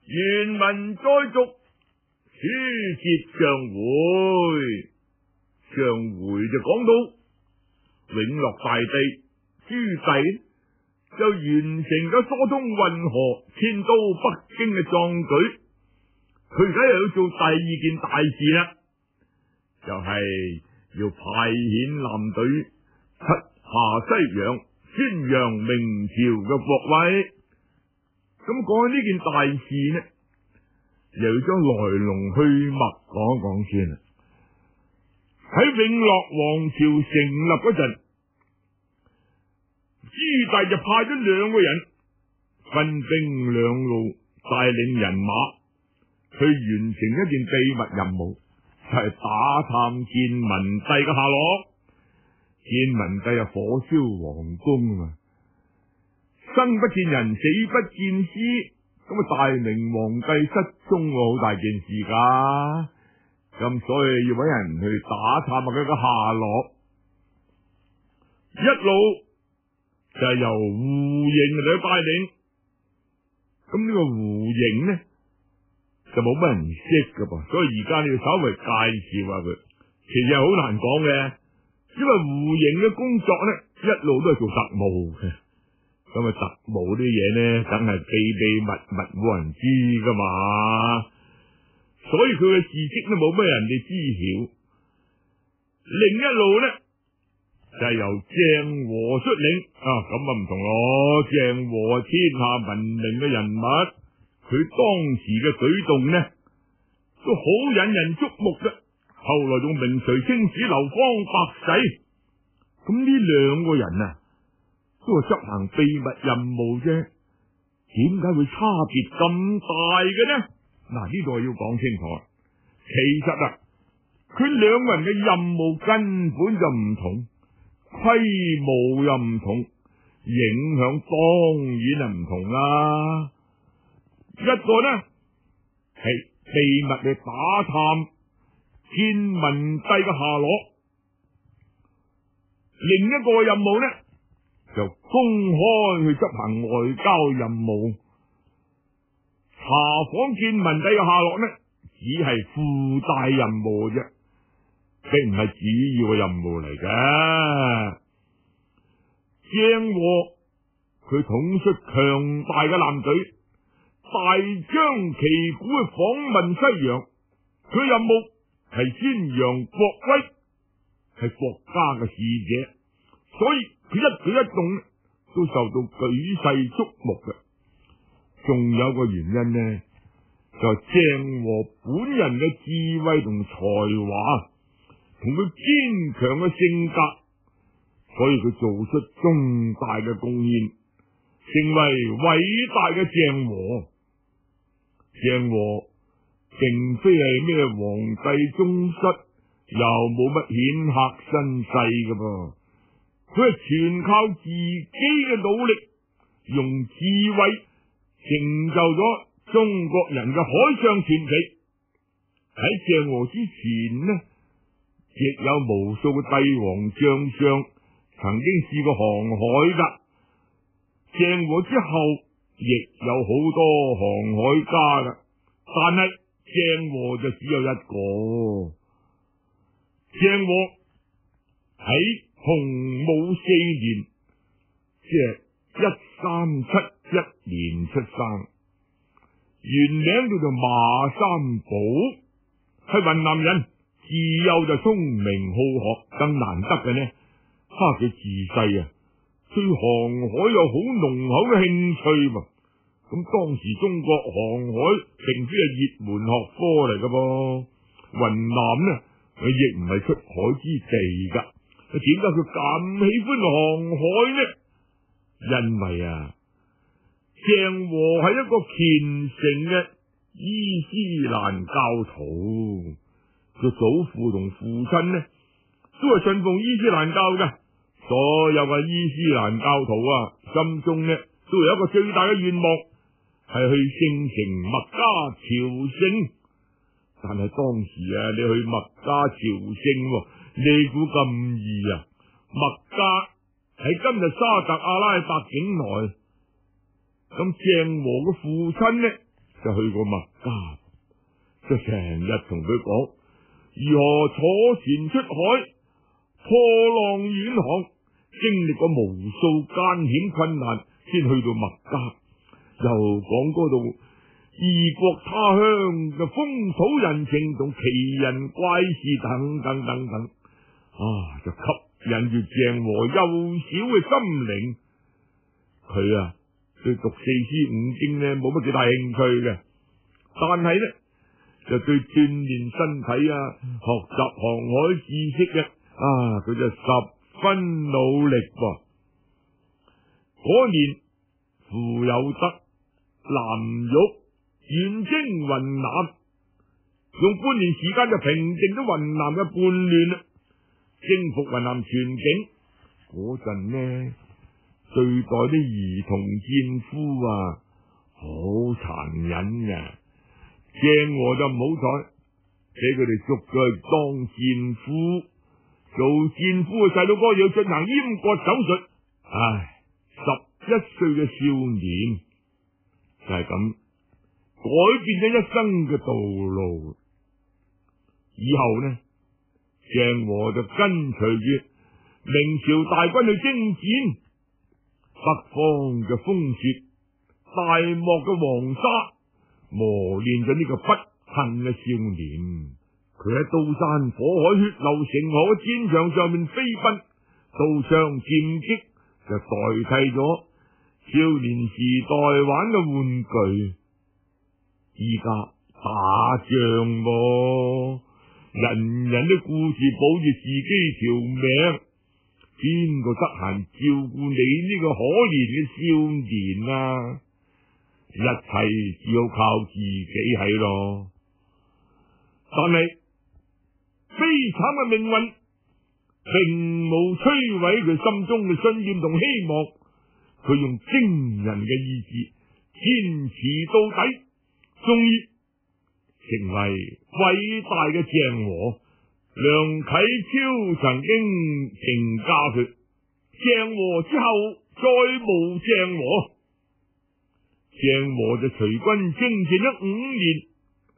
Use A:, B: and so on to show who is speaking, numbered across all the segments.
A: 原文再續，書接上回。上回就講到永樂大帝朱棣就完成咗疏通運河遷都北京嘅壯舉，佢而家又要做第二件大事啦，就係要派遣艦隊七下西洋，宣揚明朝嘅國威。咁講起呢件大事呢，又要將來龍去脈講一講先啦。喺永樂王朝成立嗰陣，朱棣就派咗2個人分兵兩路，帶領人馬去完成一件秘密任務，就係打探建文帝嘅下落。建文帝啊，火燒皇宮啊，生不見人，死不見屍，咁啊大明皇帝失蹤，好大件事噶。咁所以要搵人去打探下佢嘅下落，一路就係由胡盈嚟帶領。咁呢個胡盈呢就冇乜人識噶噃，所以而家你要稍微介紹下佢。其實好難講嘅，因為胡盈嘅工作呢一路都係做特務嘅，咁啊特務啲嘢呢梗係秘秘密密冇人知噶嘛。所以佢嘅事跡都冇乜人哋知曉。另一路呢就係由鄭和率領啊，咁啊唔同咯。鄭和天下聞名嘅人物，佢當時嘅舉動呢都好引人矚目嘅。後來仲名垂青史，流芳百世。咁呢2個人啊，都係執行秘密任務啫，點解會差別咁大嘅呢？嗱，呢度要講清楚。其實啊，佢2個人嘅任務根本就唔同，規模又唔同，影響當然係唔同啦。一個呢係秘密去打探建文帝嘅下落，另一個任務呢就公開去執行外交任務。查訪建文帝嘅下落呢，只係附帶任務啫，並唔係主要嘅任務嚟嘅。鄭和佢統率強大嘅艦隊，大張旗鼓去訪問西洋，佢任務係宣揚國威，係國家嘅使者，所以佢一舉一動都受到舉世矚目嘅。仲有個原因呢，就係鄭和本人嘅智慧同才華，同佢堅強嘅性格，所以佢做出重大嘅貢獻，成為偉大嘅鄭和。鄭和並非係咩皇帝宗室，又冇乜顯赫身世嘅噃，佢係全靠自己嘅努力，用智慧成就咗中國人嘅海上傳奇。喺鄭和之前呢，亦有無數嘅帝王將相曾經試過航海噶。鄭和之後亦有好多航海家噶，但係鄭和就只有一個。鄭和喺洪武4年，即係1371年出生，原名叫做馬三寶，係雲南人，自幼就聰明好學。更難得嘅呢，佢自細對航海有好濃厚嘅興趣噃。咁當時中國航海並非係熱門學科嚟噶噃，雲南呢佢亦唔係出海之地噶。點解佢咁喜歡航海呢？因為鄭和係一個虔誠嘅伊斯蘭教徒，佢祖父同父親呢都係信奉伊斯蘭教嘅。所有嘅伊斯蘭教徒心中呢都有一個最大嘅願望，係去聖城麥加朝聖。但係當時你去麥加朝聖，你估咁易？麥加喺今日沙特阿拉伯境內。咁鄭和嘅父親呢就去過麥加，就成日同佢講如何坐船出海，破浪遠航，經歷過無數艱險困難，先去到麥加。又講嗰度異國他鄉嘅風土人情同奇人怪事等等等等，就吸引住鄭和幼小嘅心靈。佢對讀四書五經呢冇乜幾大興趣嘅，但係呢就對鍛煉身體學習航海知識佢就十分努力噃。嗰年傅有德、藍玉遠征雲南，用半年時間就平定咗雲南嘅叛亂啦，征服雲南全境。嗰陣呢，對待啲兒童戰俘好殘忍嘅。鄭和就唔好彩，俾佢哋捉咗去當戰俘。做戰俘嘅細佬哥要進行閹割手術，11歲嘅少年就係咁改變咗一生嘅道路。以後呢，鄭和就跟隨住明朝大軍去征戰，北方嘅風雪，大漠嘅黃沙，磨練咗呢個不幸嘅少年。佢喺刀山火海、血流成河嘅戰場上面飛奔，刀槍劍戟就代替咗少年時代玩嘅玩具。依家打仗人人都顧住保住自己條命，邊個得閒照顧你呢個可憐嘅少年啊？一切只好靠自己係咯。但係悲慘嘅命運並冇摧毀佢心中嘅信念同希望，佢用驚人嘅意志堅持到底，終於成為偉大嘅鄭和。梁啟超曾經評價佢：鄭和之後再無鄭和。鄭和就隨軍征戰咗5年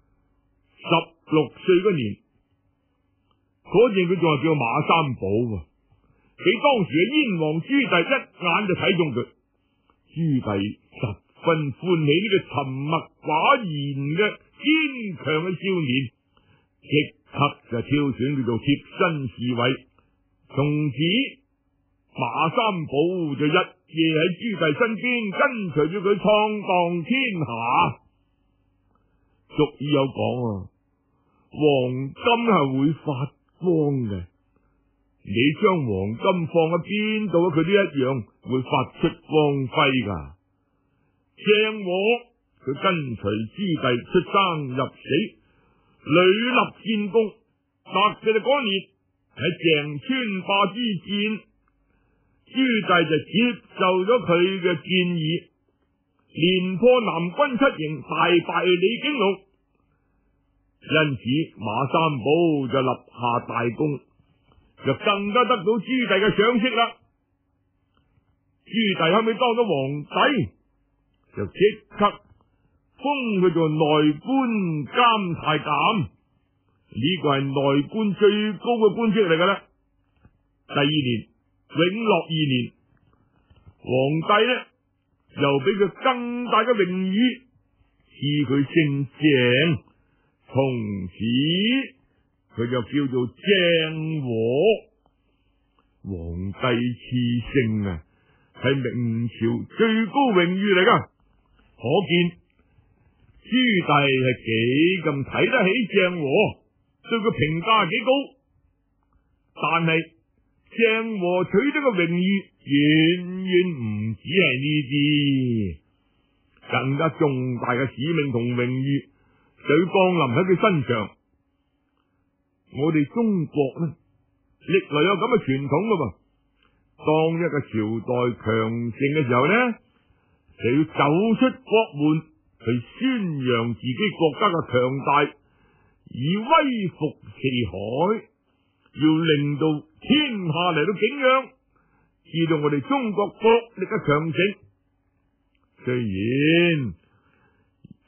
A: ，16歲嗰年，嗰陣佢仲係叫馬三寶，俾當時嘅燕王朱棣一眼就睇中佢。朱棣十分歡喜呢個沉默寡言嘅堅強嘅少年，即刻就挑選佢做貼身侍衛。從此馬三寶就日夜喺朱棣身邊，跟隨住佢闖蕩天下。俗語有講，黃金係會發光嘅，你將黃金放喺邊度，佢都一樣會發出光輝噶。鄭和佢跟隨朱棣出生入死，屢立戰功，特別係嗰年喺鄭川壩之戰，朱棣就接受咗佢嘅建議，連破南軍7營，大敗李景龍。因此馬三寶就立下大功，就更加得到朱棣嘅賞識啦。朱棣後尾當咗皇帝，就即刻封佢做內官監太監，呢個係內官最高嘅官職嚟噶啦。第2年，永樂2年，皇帝呢又俾佢更大嘅榮譽，賜佢姓鄭，從此佢就叫做鄭和。皇帝賜姓係明朝最高榮譽嚟噶，可見朱棣係幾咁睇得起鄭和，對佢評價幾高。但係鄭和取得嘅榮譽遠遠唔止係呢啲，更加重大嘅使命同榮譽就要降臨喺佢身上。我哋中國呢，歷來有咁嘅傳統噶噃，當一個朝代強盛嘅時候呢，就要走出國門去宣揚自己國家嘅強大，以威服四海，要令到天下嚟到景仰，知道我哋中國國力嘅強盛。雖然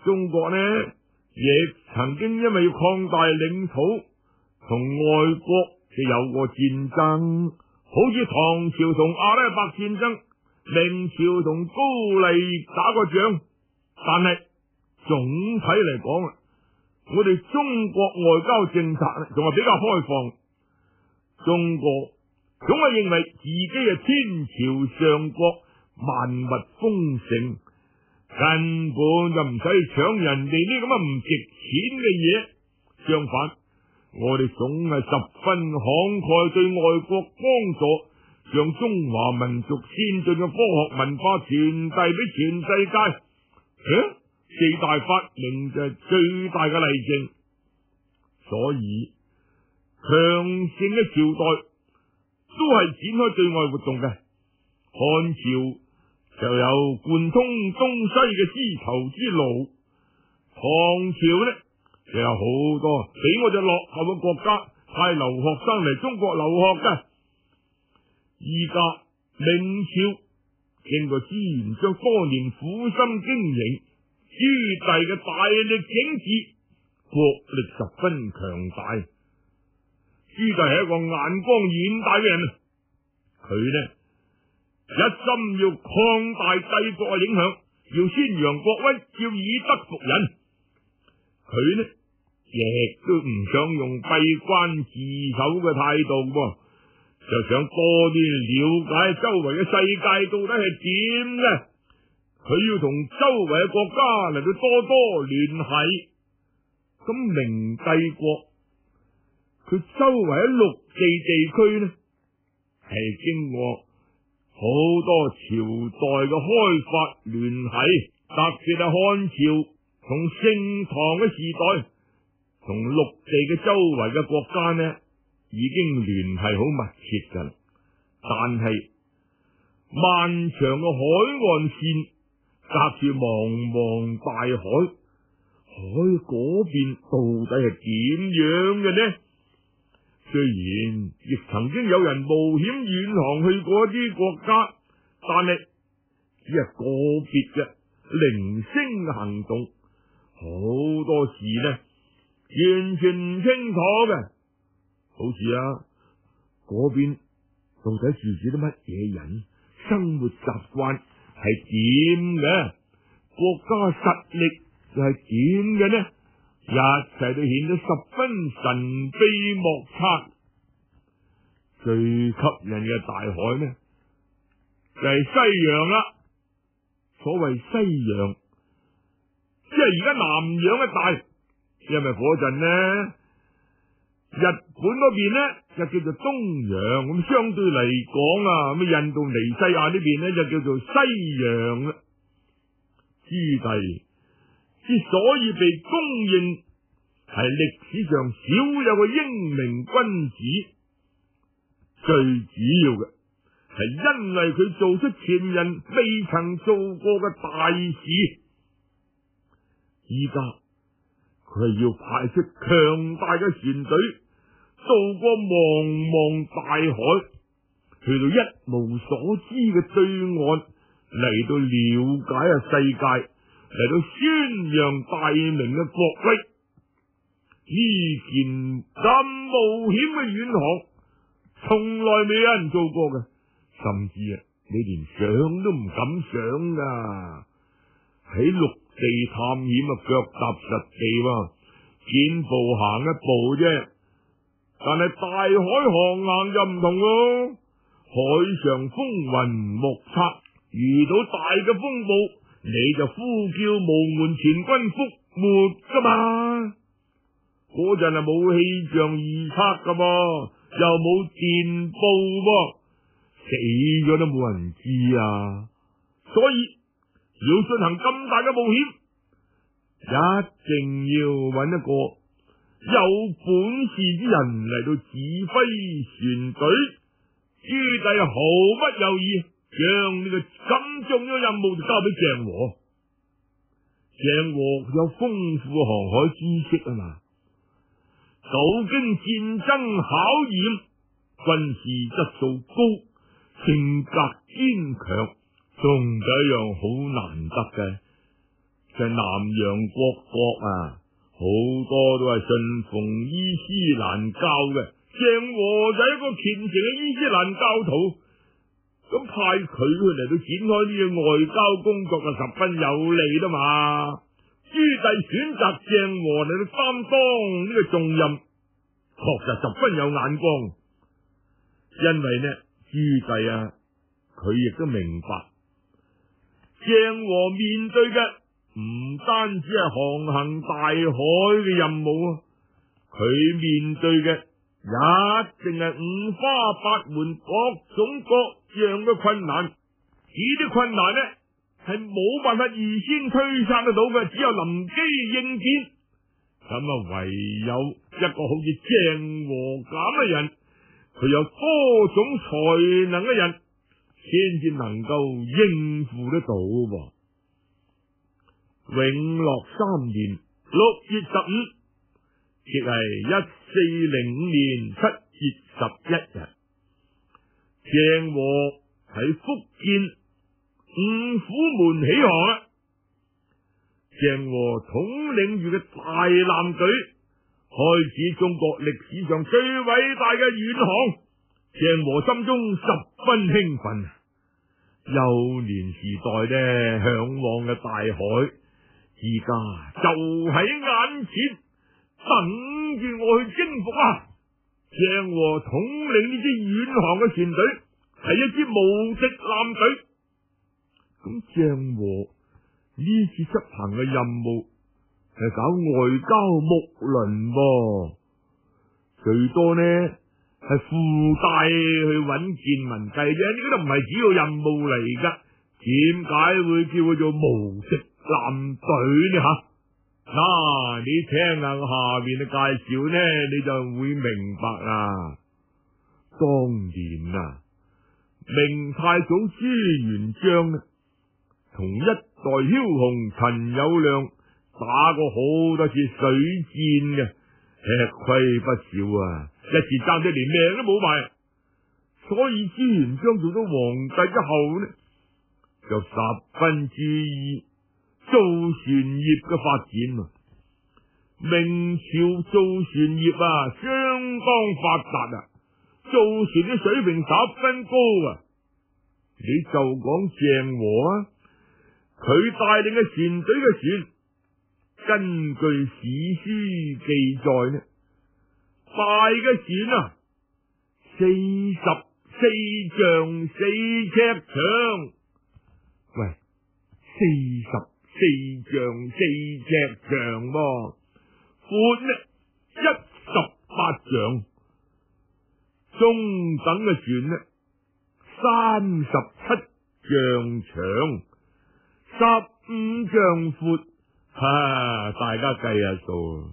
A: 中國呢亦曾經因為要擴大領土，同外國就有過戰爭，好似唐朝同阿拉伯戰爭，明朝同高麗打過仗。但係總體嚟講，我哋中國外交政策仲係比較開放。中國總係認為自己係天朝上國，萬物豐盛，根本就唔使搶人哋呢咁嘅唔值錢嘅嘢。相反，我哋總係十分慷慨對外國幫助，將中華民族先進嘅科學文化傳遞俾全世界。四大發明就係最大嘅例證。所以強盛嘅朝代都係展開對外活動嘅。漢朝就有貫通東西嘅絲綢之路，唐朝呢就有好多比我哋落後嘅國家派留學生嚟中國留學嘅。依家明朝經過朱元璋多年苦心經營，朱棣嘅大力整治，國力十分強大。朱棣係一個眼光遠大嘅人，佢呢一心要擴大帝國嘅影響，要宣揚國威，要以德服人。佢呢亦都唔想用閉關自守嘅態度，就想多啲了解周圍嘅世界到底係點嘅。佢要同周圍嘅國家嚟到多多聯繫。咁明帝國佢周圍喺陸地地區呢，係經過好多朝代嘅開發聯繫，特別係漢朝同盛唐嘅時代，同陸地嘅周圍嘅國家呢，已經聯繫好密切噶啦。但係漫長嘅海岸線隔住茫茫大海，海嗰邊到底係點樣嘅呢？雖然亦曾經有人冒險遠航去過一啲國家，但係只係個別嘅零星行動，好多事呢完全唔清楚嘅。好似嗰邊到底住啲乜嘢人，生活習慣係點嘅，國家實力又係點嘅呢？一切都顯得十分神秘莫測。最吸引嘅大海呢，就係西洋啦。所謂西洋，即係而家南洋一帶，因為嗰陣呢，日本嗰邊呢就叫做東洋，咁相對嚟講咁印度尼西亞呢邊呢就叫做西洋啦。朱棣之所以被公認係歷史上少有嘅英明君子，最主要嘅係因為佢做出前人未曾做過嘅大事。依家佢係要派出強大嘅船隊，渡過茫茫大海，去到一無所知嘅對岸，嚟到了解世界，嚟到宣揚大明嘅國威。呢件咁冒險嘅遠航，從來未有人做過嘅，甚至你連想都唔敢想噶。喺陸地探險腳踏實地，見步行一步啫。但係大海航行就唔同咯，海上風雲莫測，遇到大嘅風暴，你就呼叫無門前軍覆沒噶嘛。嗰陣係冇氣象預測噶噃，又冇電報噃，死咗都冇人知啊。所以要進行咁大嘅冒險，一定要揾一個有本事啲人嚟到指揮船隊。朱棣毫不猶豫，將呢個咁重要任務就交俾鄭和。鄭和有豐富嘅航海知識嘛，久經戰爭考驗，軍事質素高，性格堅強，仲有一樣好難得嘅，就就南洋各國啊，好多都係信奉伊斯蘭教嘅。鄭和就係一個虔誠嘅伊斯蘭教徒，咁派佢嚟到展開呢個外交工作就十分有利啦嘛。朱棣選擇鄭和嚟到擔當呢個重任，確實十分有眼光。因為呢，朱棣啊，佢亦都明白鄭和面對嘅唔單止係航行大海嘅任務啊，佢面對嘅一定係五花八門、各種各樣嘅困難。呢啲困難呢，係冇辦法預先推測得到嘅，只有臨機應變。咁啊，唯有一個好似鄭和咁嘅人，佢有多種才能嘅人，先至能夠應付得到噃。永樂3年6月15，亦係1405年7月11日，鄭和喺福建五虎門起航啦。鄭和統領住嘅大艦隊開始中國歷史上最偉大嘅遠航。鄭和心中十分興奮，幼年時代呢向往嘅大海，而家就喺眼前，等住我去征服啊！鄭和統領呢支遠航嘅船隊係一支無敵艦隊。咁鄭和呢次執行嘅任務係搞外交睦鄰噃，最多呢係附帶去揾建文帝啫，呢個都唔係主要任務嚟噶。點解會叫佢做無敵艦隊呢？吓，你聽下下面嘅介紹呢，你就會明白啦。當年啊，明太祖朱元璋呢，同一代梟雄陳友諒打過好多次水戰嘅，吃虧不少啊！一時爭啲連命都冇埋，所以朱元璋做咗皇帝之後呢，就十分注意造船業嘅發展。明朝造船業啊，相當發達啊，造船嘅水平十分高啊。你就講鄭和啊，佢帶領嘅船隊嘅船，根據史書記載呢，大嘅船啊44丈4尺長。喂，44丈4尺長噃，闊呢18丈，中等嘅船呢37丈長，15丈闊，大家計下數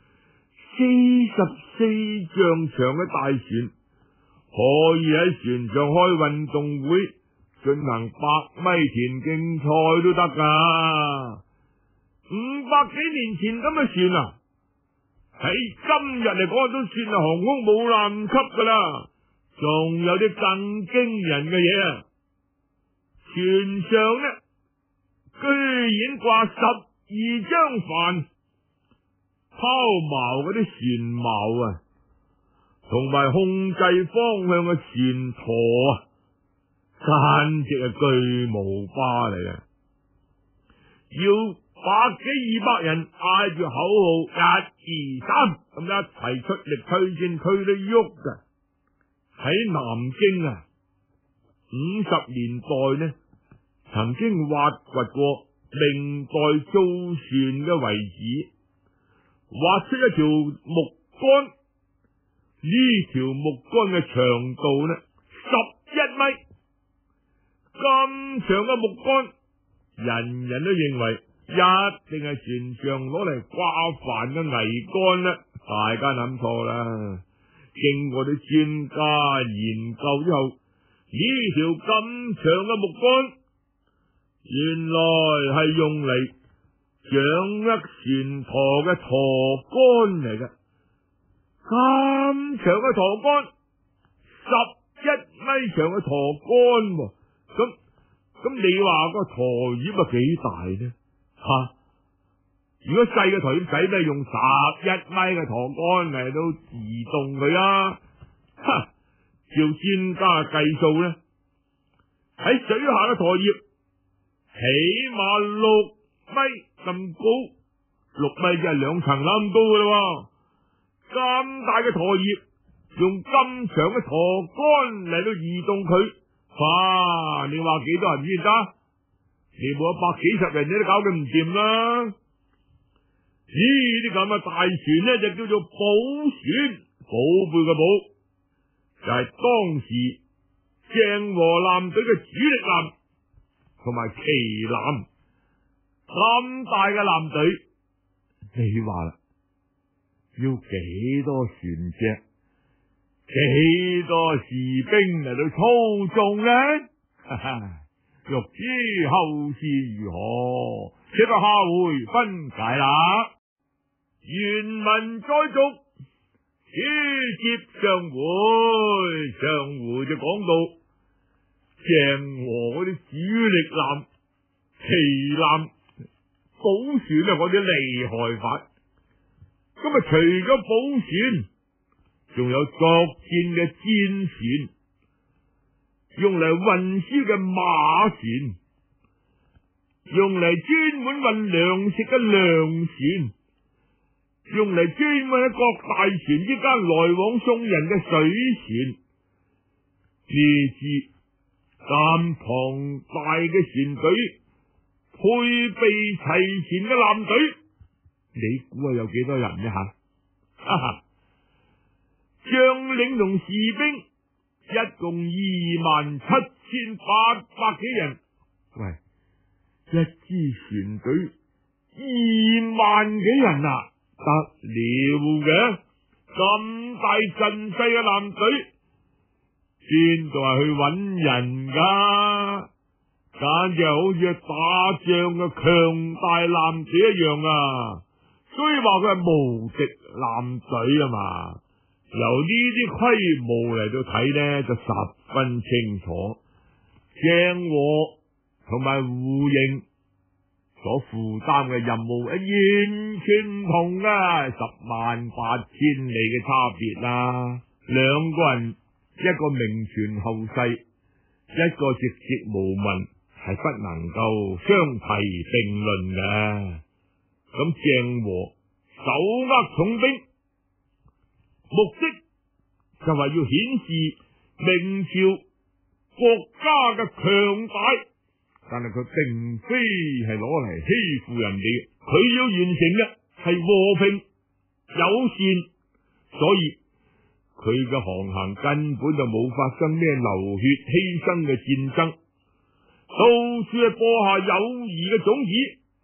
A: ，44丈長嘅大船可以喺船上開運動會，進行100米田徑賽都得噶。500幾年前咁嘅船啊，喺今日嚟講都算係航空母艦級噶啦。仲有啲更驚人嘅嘢啊！船上呢，居然掛12張帆，拋錨嗰啲船錨啊，同埋控制方向嘅船舵啊，簡直係巨無霸嚟嘅。要100幾200人嗌住口號1、2、3咁一齊出力推進，推得喐㗎。喺南京啊，50年代呢，曾經挖掘過明代造船嘅遺址，挖出一條木杆，呢條木杆嘅長度呢11米，咁長嘅木杆，人人都認為一定係船上攞嚟掛帆嘅桅杆啦，大家諗錯啦。經過啲專家研究之後，呢條咁長嘅木杆，原來係用嚟掌握船舵嘅舵杆嚟嘅。咁長嘅舵杆，11米長嘅舵杆，咁你話個舵葉幾大呢？ 如果細嘅台葉仔咧，用11米嘅舵杆嚟到移動佢啊！照專家計數咧，喺水下嘅舵葉起碼6米咁高，6米即係2層樓咁高噶啦。咁大嘅舵葉，用咁長嘅舵杆嚟到移動佢，哇！你話幾多人先得？你冇100幾十人你都搞佢唔掂啦！呢啲咁嘅大船咧，就叫做寶船，寶貝嘅寶，就係當時鄭和艦隊嘅主力艦同埋旗艦。咁大嘅艦隊，你話啦，要幾多船隻，幾多士兵嚟到操縱呢？欲知後事如何，且待下回分解啦。原文再續，書接上回就講到鄭和嗰啲主力艦、旗艦、寶船啊，嗰啲厲害法。咁啊，除咗寶船，仲有作戰嘅戰船，用嚟運輸嘅馬船，用嚟專門運糧食嘅糧船，用嚟專門喺各大船之間來往送人嘅水船。呢支咁龐大嘅船隊，配備齊全嘅艦隊，你估下有幾多人呢？吓，將領同士兵一共27800幾人。喂，一支船隊2萬幾人啊，得了嘅？咁大陣勢嘅艦隊，邊度係去揾人噶？簡直係好似打仗嘅強大艦隊一樣啊！所以話佢係無敵艦隊啊嘛。由呢啲規模嚟到睇呢，就十分清楚，鄭和同埋胡應所負擔嘅任務完全唔同噶，108000里嘅差別啦。兩個人，一個名存後世，一個籍籍無聞，係不能夠相提並論嘅。咁鄭和手握重兵，目的就係要顯示明朝國家嘅強大，但係佢並非係攞嚟欺負人哋嘅，佢要完成嘅係和平友善，所以佢嘅航行根本就冇發生咩流血犧牲嘅戰爭，到處係播下友誼嘅種子。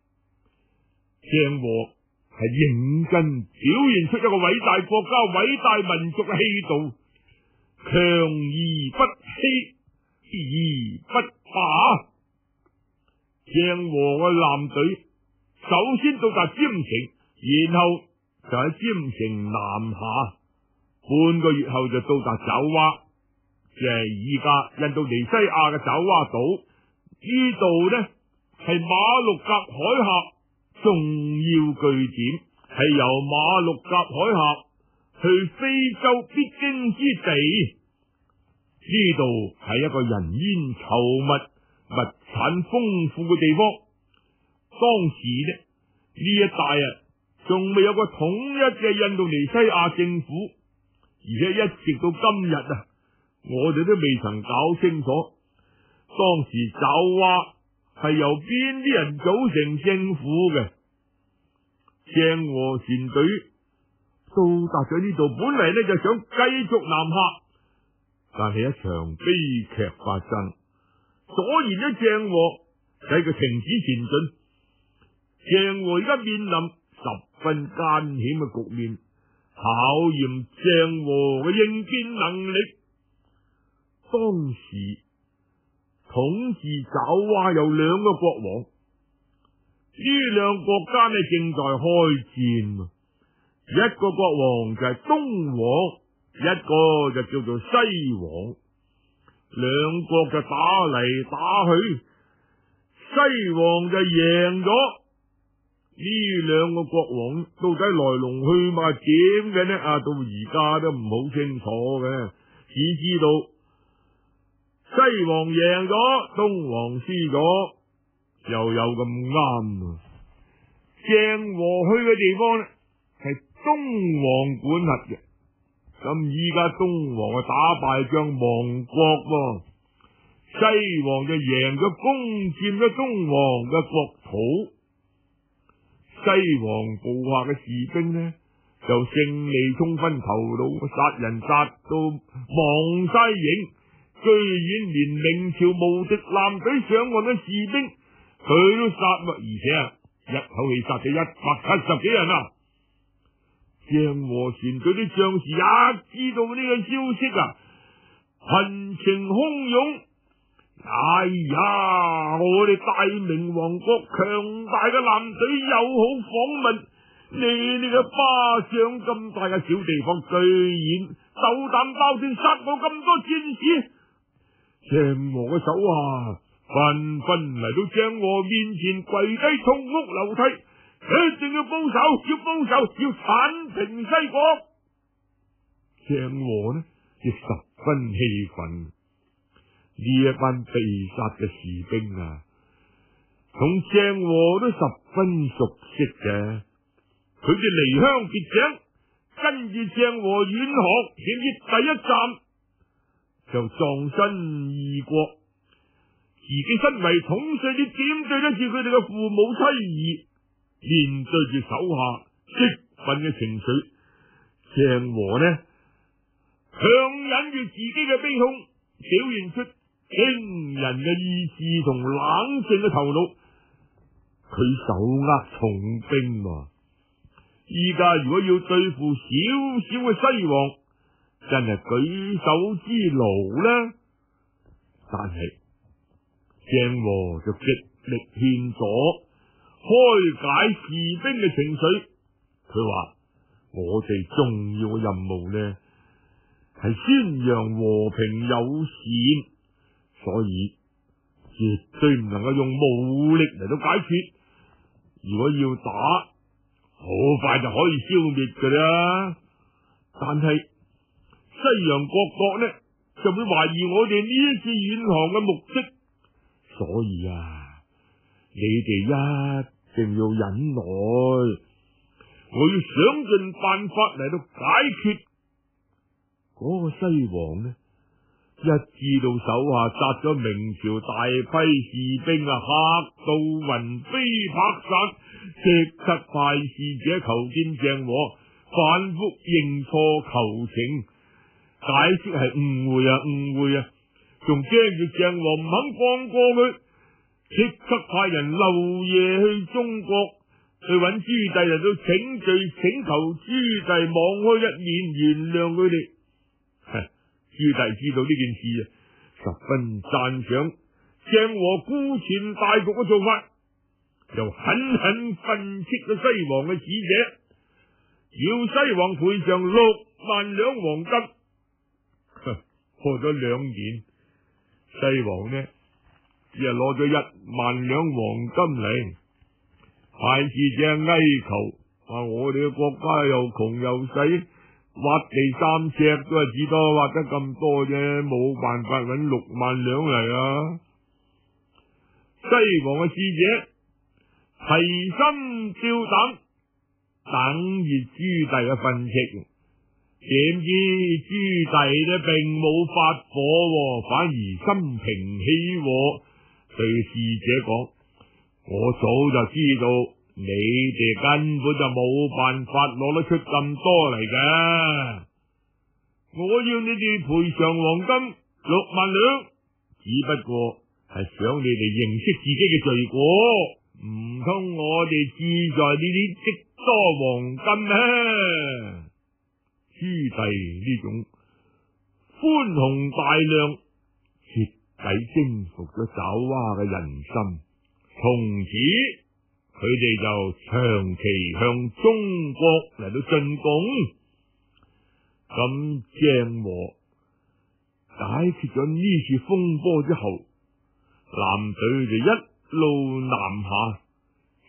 A: 鄭和係認真表現出一個偉大國家、偉大民族嘅氣度，強而不欺，而不霸。鄭和嘅艦隊首先到達占城，然後就喺占城南下，半個月後就到達爪哇，即係依家印度尼西亞嘅爪哇島。呢度呢係馬六甲海峽重要據點，係由馬六甲海峽去非洲必經之地。呢度係一個人煙稠密、物產豐富嘅地方。當時呢一帶仲未有個統一嘅印度尼西亞政府，而且一直到今日我哋都未曾搞清楚當時爪哇係由邊啲人組成政府嘅。鄭和船隊到達咗呢度，本嚟呢就想繼續南下，但係一場悲劇發生，阻延咗鄭和，使佢停止前進。鄭和而家面臨十分艱險嘅局面，考驗鄭和嘅應變能力。當時統治爪哇有兩個國王，呢兩個國家正在開戰，一個國王就係東王，一個就叫做西王。兩國就打嚟打去，西王就贏咗， 呢兩個國王到底來龍去脈點嘅呢？到而家都唔好清楚嘅，只知道西王贏咗，東王輸咗，又有咁啱。鄭和去嘅地方呢，係東王管轄嘅，咁依家東王打敗仗亡國，西王就贏咗，攻佔咗東王嘅國土。西王部下嘅士兵呢，就勝利衝昏頭腦，殺人殺到忘晒影，居然連明朝無敵艦隊上岸嘅士兵佢都殺，而且一口氣殺咗170幾人啊！鄭和船隊啲將士一知道呢個消息群情洶湧。哎呀！我哋大明王國強大嘅艦隊友好訪問，你哋嘅巴掌咁大嘅小地方，居然斗膽包天殺我咁多戰士！鄭和嘅手下紛紛嚟到鄭和面前跪低痛哭流涕，一定要報仇，要鏟平西國。鄭和呢亦十分氣憤。呢一班被殺嘅士兵同鄭和都十分熟悉嘅，佢哋離鄉別井，跟住鄭和遠航，點知第一站就葬身異國，自己身為統帥，你點對得住佢哋嘅父母妻兒？面對住手下激憤嘅情緒，鄭和呢強忍住自己嘅悲痛，表現出驚人嘅意志同冷靜嘅頭腦，佢手握重兵依家如果要對付小小嘅西王，真係舉手之勞啦。但係鄭和就極力勸阻，開解士兵嘅情緒。佢話我哋重要嘅任務呢，係宣揚和平友善，所以絕對唔能夠用武力嚟到解決。如果要打，好快就可以消滅㗎啦。但係西洋各國呢，就會懷疑我哋呢一次遠航嘅目的，所以你哋一定要忍耐，我要想盡辦法嚟到解決。嗰個西王呢，一知道手下殺咗明朝大批士兵嚇到魂飛魄散，即刻派使者求見鄭和，反覆認錯求情，解釋係誤會，仲驚住鄭和唔肯放過佢，即刻派人漏夜去中國去揾朱棣嚟到請罪，請求朱棣網開一面，原諒佢哋。朱棣知道呢件事十分讚賞鄭和顧全大局嘅做法，就狠狠訓斥咗西王嘅使者，要西王賠償6萬兩黃金。過咗2年，西王呢只係攞咗1萬兩黃金嚟，派使者哀求話我哋嘅國家又窮又細，挖地3尺都係至多挖得咁多啫，冇辦法揾6萬兩嚟啊！西王嘅使者提心吊膽，等住朱棣嘅訓斥，點知朱棣呢並冇發火，反而心平氣和，對使者講：我早就知道你哋根本就冇辦法攞得出咁多嚟嘅，我要你哋賠償黃金6萬兩，只不過係想你哋認識自己嘅罪過，唔通我哋志在呢啲積多黃金咩？朱棣呢種寬宏大量，徹底征服咗爪哇嘅人心，從此佢哋就長期向中國嚟到進貢。咁鄭和解決咗呢次風波之後，艦隊就一路南下，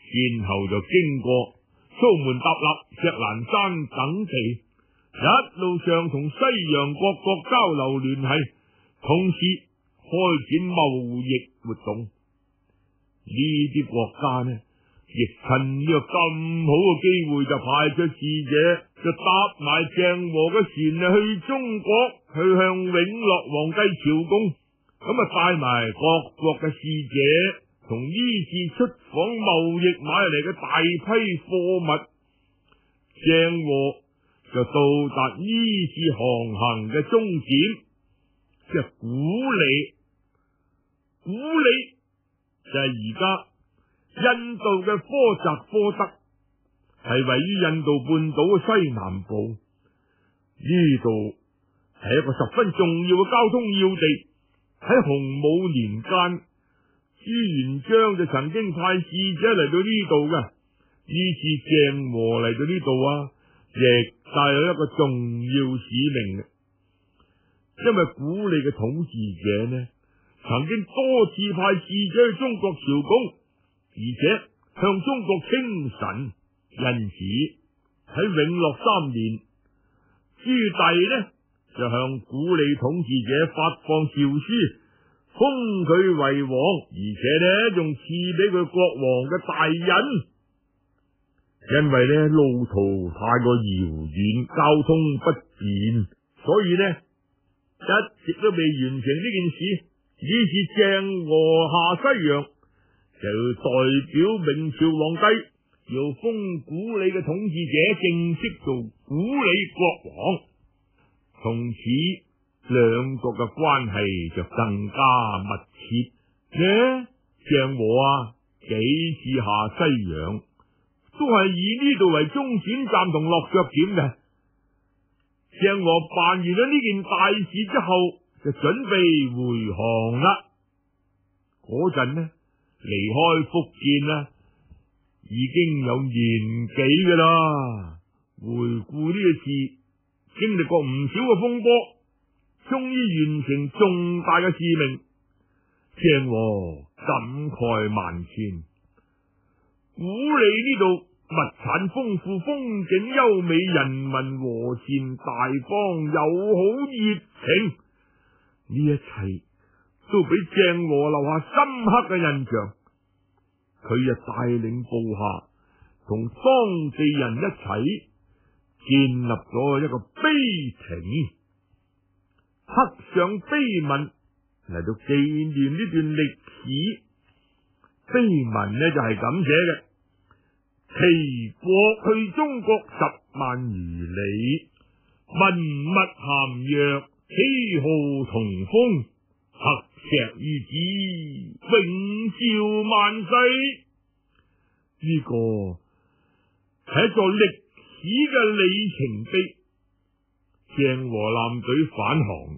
A: 先後就經過蘇門答臘、石蘭山等地，一路上同西洋各國交流聯繫，同時開展貿易活動。呢啲國家呢，亦趁呢個咁好嘅機會，就派出使者，就搭埋鄭和嘅船去中國，去向永樂皇帝朝貢。咁帶埋各國嘅使者，同依次出訪貿易買嚟嘅大批貨物。鄭和就到達依次航行嘅終點，即係古里。古里就係而家印度嘅科扎科德，係位於印度半島嘅西南部。呢度係一個十分重要嘅交通要地。喺洪武年間，朱元璋就曾經派使者嚟到呢度嘅。呢次鄭和嚟到呢度啊，亦帶有一個重要使命嘅。因為古里嘅統治者呢，曾經多次派使者去中國朝貢，而且向中國稱臣。因此喺永樂3年，朱棣呢就向古里統治者發放詔書，封佢為王，而且呢仲賜俾佢國王嘅大印。因為呢路途太過遙遠，交通不便，所以呢一直都未完成呢件事。於是鄭和下西洋，就代表明朝皇帝要封古里嘅統治者正式做古里國王。從此兩國嘅關係就更加密切。鄭和啊，幾次下西洋都係以呢度為中轉站同落腳點嘅。鄭和辦完咗呢件大事之後，就準備回航啦。嗰陣呢，離開福建啦，已經有年幾噶啦。回顧呢個事，經歷過唔少嘅風波，終於完成重大嘅使命。鄭和感慨萬千。古里呢度物產豐富，風景優美，人民和善大方，友好熱情。呢一切都俾鄭和留下深刻嘅印象。佢就帶領部下同當地人一齊建立咗一個碑亭，刻上碑文嚟到紀念呢段歷史。碑文呢就係咁寫嘅：齊國去中國10萬餘里，文物涵若，喜好同風，刻石於址，永照萬世。呢個係一座歷史嘅里程碑。鄭和艦隊返航，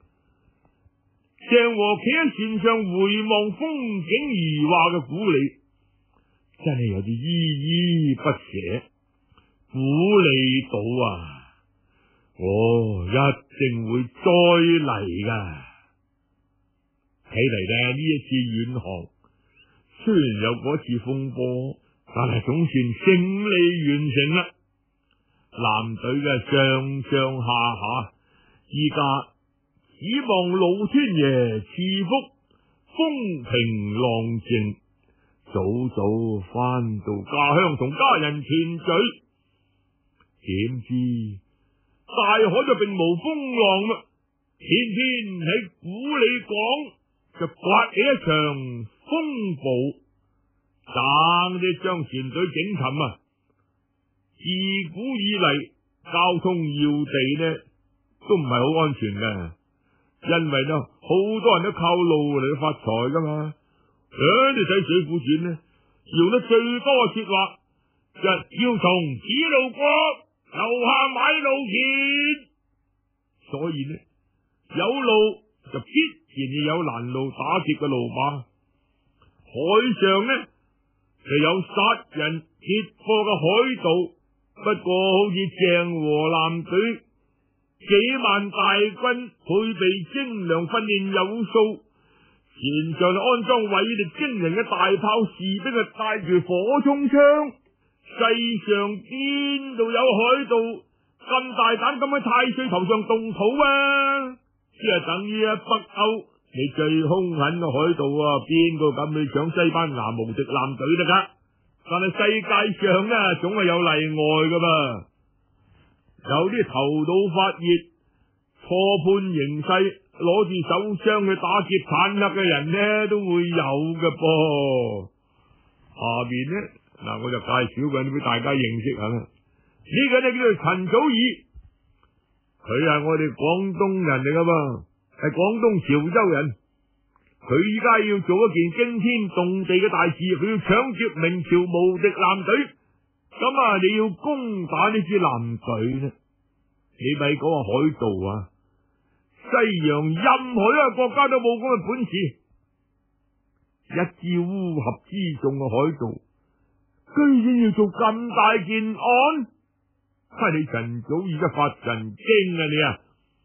A: 鄭和企喺船上回望風景如畫嘅古里，真係有啲依依不捨。古里島啊，一定會再嚟噶。睇嚟咧，呢一次遠航雖然有嗰次風波，但係總算勝利完成啦。艦隊嘅上上下下，依家指望老天爺賜福，風平浪靜，早早翻到家鄉同家人團聚。點知大海就並無風浪啦，偏偏喺古里港就颳起一場風暴，爭啲將船隊整沉啊！自古以嚟，交通要地呢都唔係好安全嘅，因為呢好多人都靠路嚟發財噶嘛。你睇《水滸傳》呢，用得最多嘅說話就係要從此路過，留下買路錢。所以呢，有路就必然要有攔路打劫嘅路馬。海上呢就有殺人劫貨嘅海盜。不過好似鄭和艦隊幾萬大軍，配備精良，訓練有素， 船上就安裝偉力驚人嘅大炮，士兵就帶住火衝槍。世上邊度有海盜咁大膽咁喺太歲頭上動土啊？即係等於北歐你最兇狠嘅海盜啊，邊個敢去搶西班牙無敵艦隊得噶？但係世界上呢，總係有例外噶噃，有啲頭腦發熱、錯判形勢、攞住手槍去打劫坦克嘅人呢，都會有嘅噃。下面呢，嗱，我就介紹個人俾大家認識下啦。呢個呢叫做陳祖義，佢係我哋廣東人嚟噶嘛，係廣東潮州人。佢依家要做一件驚天動地嘅大事，佢要搶劫明朝無敵艦隊。咁啊，你要攻打呢支艦隊呢？你咪講話海盜啊！西洋任何一個國家都冇咁嘅本事，一支烏合之眾嘅海盜，居然要做咁大件案，你陳祖義都發神經啊你啊！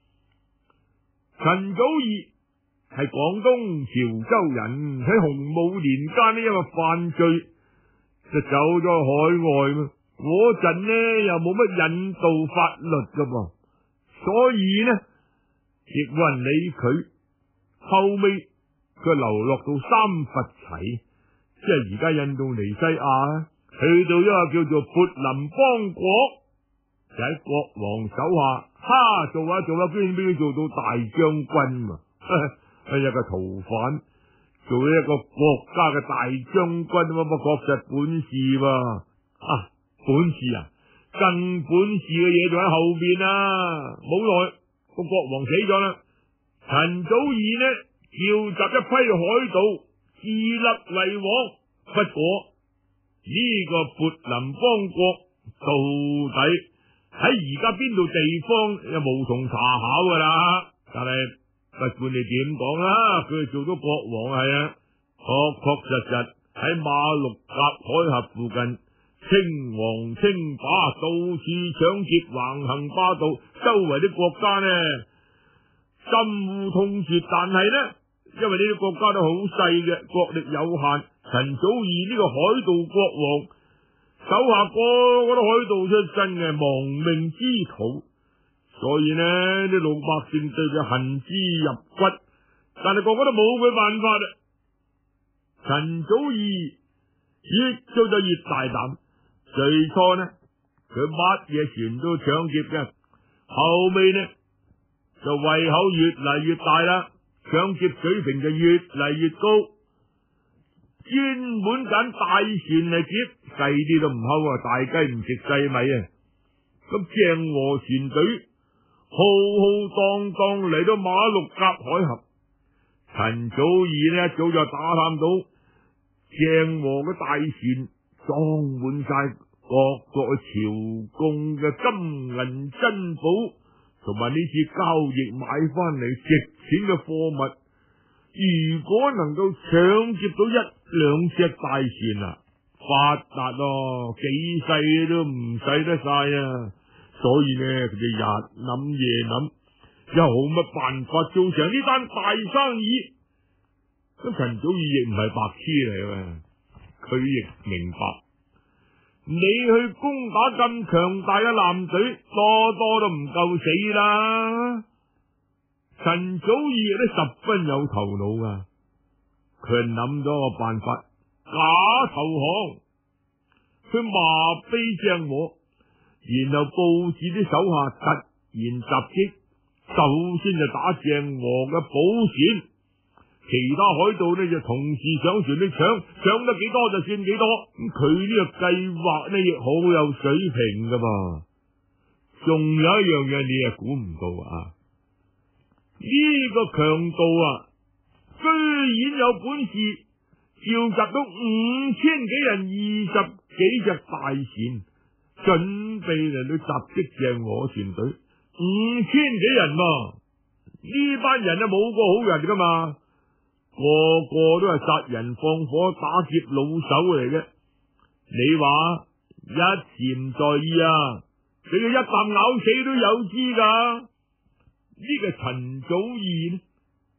A: 陳祖義係廣東潮州人，喺洪武年間呢，因為犯罪就走咗海外嘛。嗰陣呢又冇乜引導法律噶噃，所以呢亦冇人理佢。後尾佢流落到三佛齊，即係而家印度尼西亞，去到一個叫做勃林邦國，就喺國王手下，做下，居然俾佢做到大將軍。係一個逃犯，做一個國家嘅大將軍，乜確實本事喎。本事啊，更本事嘅嘢仲喺後邊啊！冇耐個國王死咗啦，陳祖義呢召集一批海盜自立為王。不過呢個勃林邦國到底喺而家邊度地方又無從查考噶啦，但係不管你點講啦，佢做咗國王係啊，確實喺馬六甲海峽附近稱王稱霸，到處搶劫，橫行霸道，周圍啲國家呢深惡痛絕。但係呢，因為呢啲國家都好細嘅，國力有限，陳祖義呢個海盜國王手下個個都海盜出身嘅亡命之徒，所以呢啲老百姓對佢恨之入骨，但係個個都冇佢辦法啦。陳祖義越做就越大膽，最初呢佢乜嘢船都搶劫嘅，後尾呢就胃口越嚟越大啦，搶劫水平就越嚟越高，專門揀大船嚟劫，細啲都唔睺啊，大雞唔食細米啊。咁鄭和船隊浩浩蕩蕩嚟到馬六甲海峽，陳祖義呢一早就打探到鄭和嘅大船裝滿晒各國朝貢嘅金銀珍寶，同埋呢次交易買翻嚟值錢嘅貨物。如果能夠搶劫到一兩隻大船啊，發達咯，幾世都唔使得晒啊！所以呢，佢哋日諗夜諗，又冇乜辦法做成呢單大生意。咁陳祖義亦唔係白痴嚟嘅，佢亦明白，你去攻打咁強大嘅艦隊，多多都唔夠死啦。陳祖義亦都十分有頭腦噶，佢諗咗個辦法，假投降，去麻痹鄭和，然後布置啲手下突然襲擊，首先就打鄭和嘅寶船，其他海盜呢就同時上船去搶得幾多就算幾多。咁佢呢個計劃呢亦好有水平噶嘛。仲有一樣嘢你係估唔到啊！呢個強盜啊，居然有本事召集到5000幾人、20幾隻大船，準備嚟到襲擊鄭和船隊。5000幾人嘛，呢班人啊冇個好人噶嘛，個個都係殺人放火、打劫老手嚟嘅。你話一時唔在意啊，俾佢一啖咬死都有知噶。呢個陳祖義呢，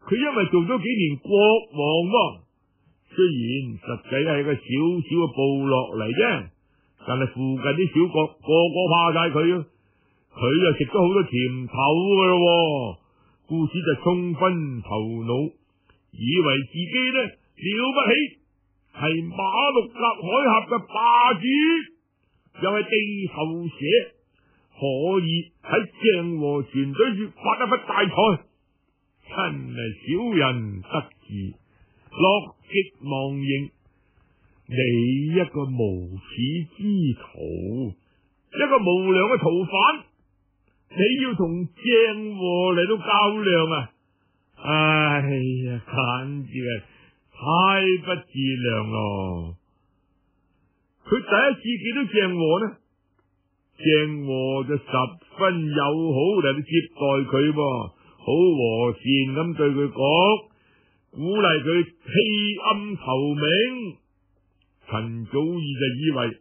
A: 佢因為做咗幾年國王，雖然實際係個小小嘅部落嚟啫，但係附近啲小國個個怕晒佢，佢就食咗好多甜頭噶咯，故此就衝昏頭腦，以為自己呢了不起，係馬六甲海峽嘅霸主，又係地頭蛇，可以喺鄭和船隊處發一筆大財，真係小人得志，樂極忘形。你一個無恥之徒，一個無良嘅逃犯，你要同鄭和嚟到較量啊！哎呀，簡直係太不自量咯！佢第一次見到鄭和呢，鄭和就十分友好嚟到接待佢，好和善咁對佢講，鼓勵佢棄暗投明。陳祖義就以為，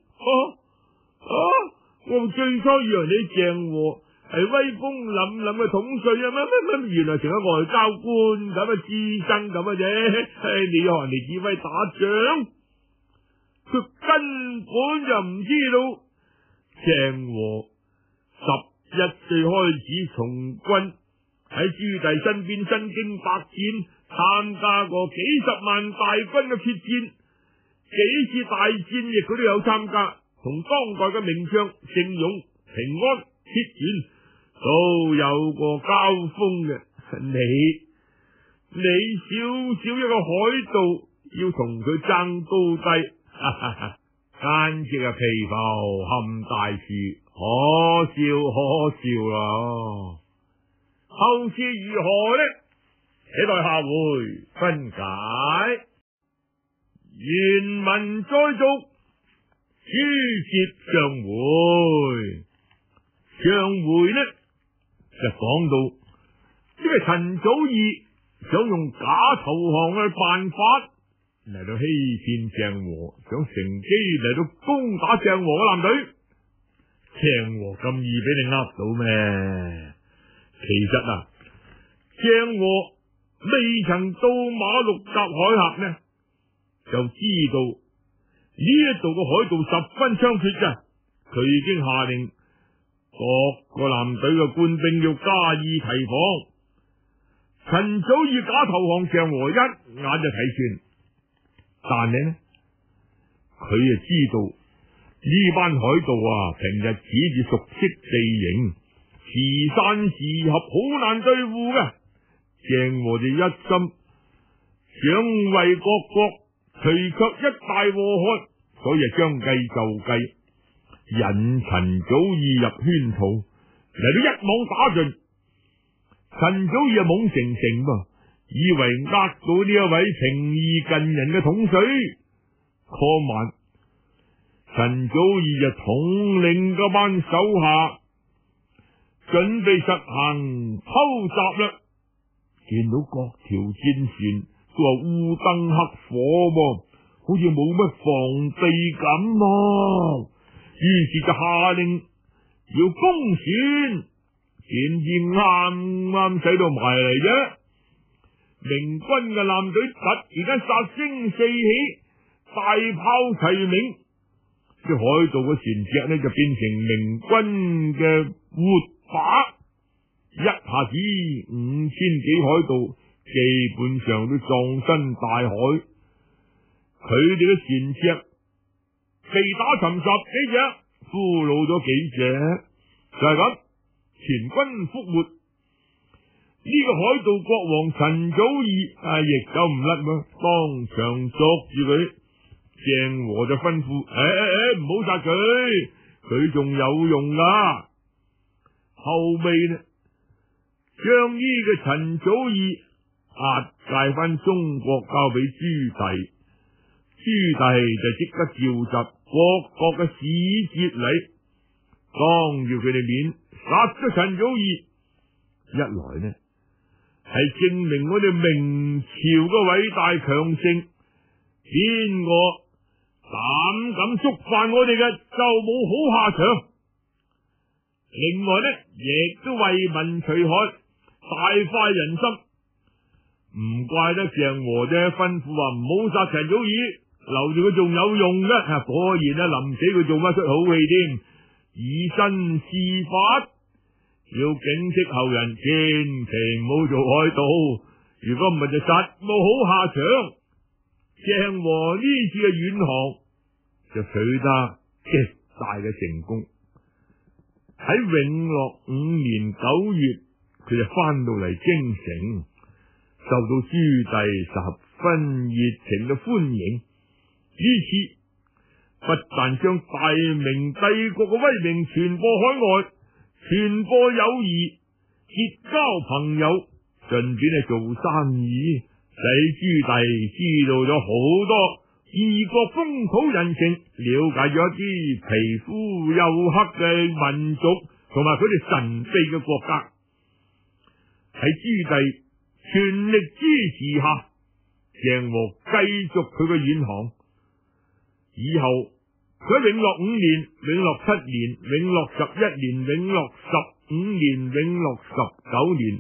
A: 我最初以為你鄭和係威風凜凜嘅統帥啊，乜原來成個外交官咁嘅資深咁嘅啫。你學人哋指揮打仗，佢根本就唔知道鄭和11歲開始從軍，喺朱棣身邊身經百戰，參加過幾十萬大軍嘅決戰，幾次大戰役佢都有參加，同當代嘅名將盛勇、平安、鐵原都有過交鋒嘅。你少少一個海盜，要同佢爭高低，簡直係蚍蜉撼大樹，可笑咯！後事如何呢？且待下回分解。原文再續，書接上回。上回呢就講到，因為陳祖義想用假投降嘅辦法嚟到欺騙鄭和，想乘機嚟到攻打鄭和嘅艦隊。鄭和咁易俾你呃到咩？其實鄭和未曾到馬六甲海峽呢，就知道呢一度嘅海盜十分猖獗嘅，佢已經下令各個艦隊嘅官兵要加以提防。陳祖義假投降鄭和，一眼就睇穿，但係呢，佢就知道呢班海盜平日只住熟悉地形，時散時合，好難對付嘅。鄭和就一心想為各國除卻一大禍害，所以將計就計，引陳祖義入圈套，嚟到一網打盡。陳祖義懵成成以為呃到呢一位平易近人嘅統帥。當晚陳祖義就統領嗰班手下準備實行偷襲啦。見到各條戰船都話烏燈黑火，好似冇乜防備咁，於是就下令要攻船，點知啱啱使到埋嚟啫。明軍嘅艦隊突然間殺聲四起，大炮齊鳴，啲海盜嘅船隻呢就變成明軍嘅活靶，一下子5000幾海盜基本上都葬身大海。佢哋嘅船隻被打沉10幾隻，俘虜咗幾隻，就係咁，全軍覆沒。呢個海盜國王陳祖義亦走唔甩，當場捉住佢。鄭和就吩咐：唔好殺佢，佢仲有用噶。後尾呢，將呢個陳祖義押解翻中國，交俾朱棣。朱棣就即刻召集各國嘅使節嚟，當住佢哋面殺咗陳祖義。一來呢，係證明我哋明朝嘅偉大強盛，邊個膽敢觸犯我哋嘅就冇好下場。另外呢，亦都為民除害，大快人心。 唔怪得鄭和啫，吩咐話唔好殺陳祖義，留住佢仲有用嘅。果然臨死佢做乜出好戲添，以身試法，要警惕後人，千祈唔好做海盜，如果唔係就實冇好下場。鄭和呢次嘅遠航就取得極大嘅成功。喺永樂5年9月，佢就翻到嚟京城，受到朱棣十分熱情嘅歡迎。呢次不但將大明帝國嘅威名傳播海外，傳播友誼，結交朋友，順便做生意，使朱棣知道咗好多異國風土人情，了解咗一啲皮膚黝黑嘅民族同埋佢哋神秘嘅國家。喺朱棣全力支持下，鄭和繼續佢嘅遠航。以後佢喺永樂5年、永樂7年、永樂11年、永樂15年、永樂19年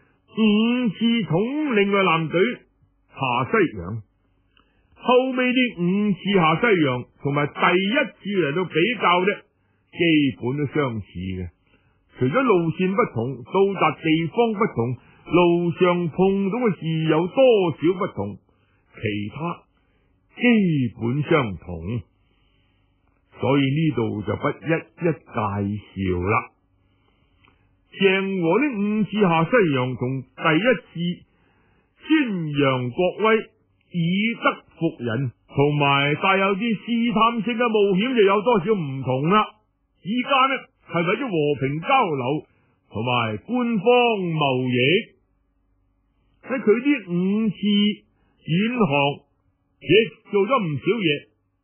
A: 5次統領嘅艦隊下西洋。後尾呢5次下西洋同埋第一次嚟到比較呢，基本都相似嘅，除咗路線不同，到達地方不同，路上碰到嘅事有多少不同，其他基本相同，所以呢度就不一一介紹啦。鄭和呢5次下西洋同第一次宣揚國威，以德服人，同埋帶有啲試探性嘅冒險就有多少唔同啦。依家呢係為咗和平交流同埋官方貿易。喺佢呢5次遠航亦做咗唔少嘢，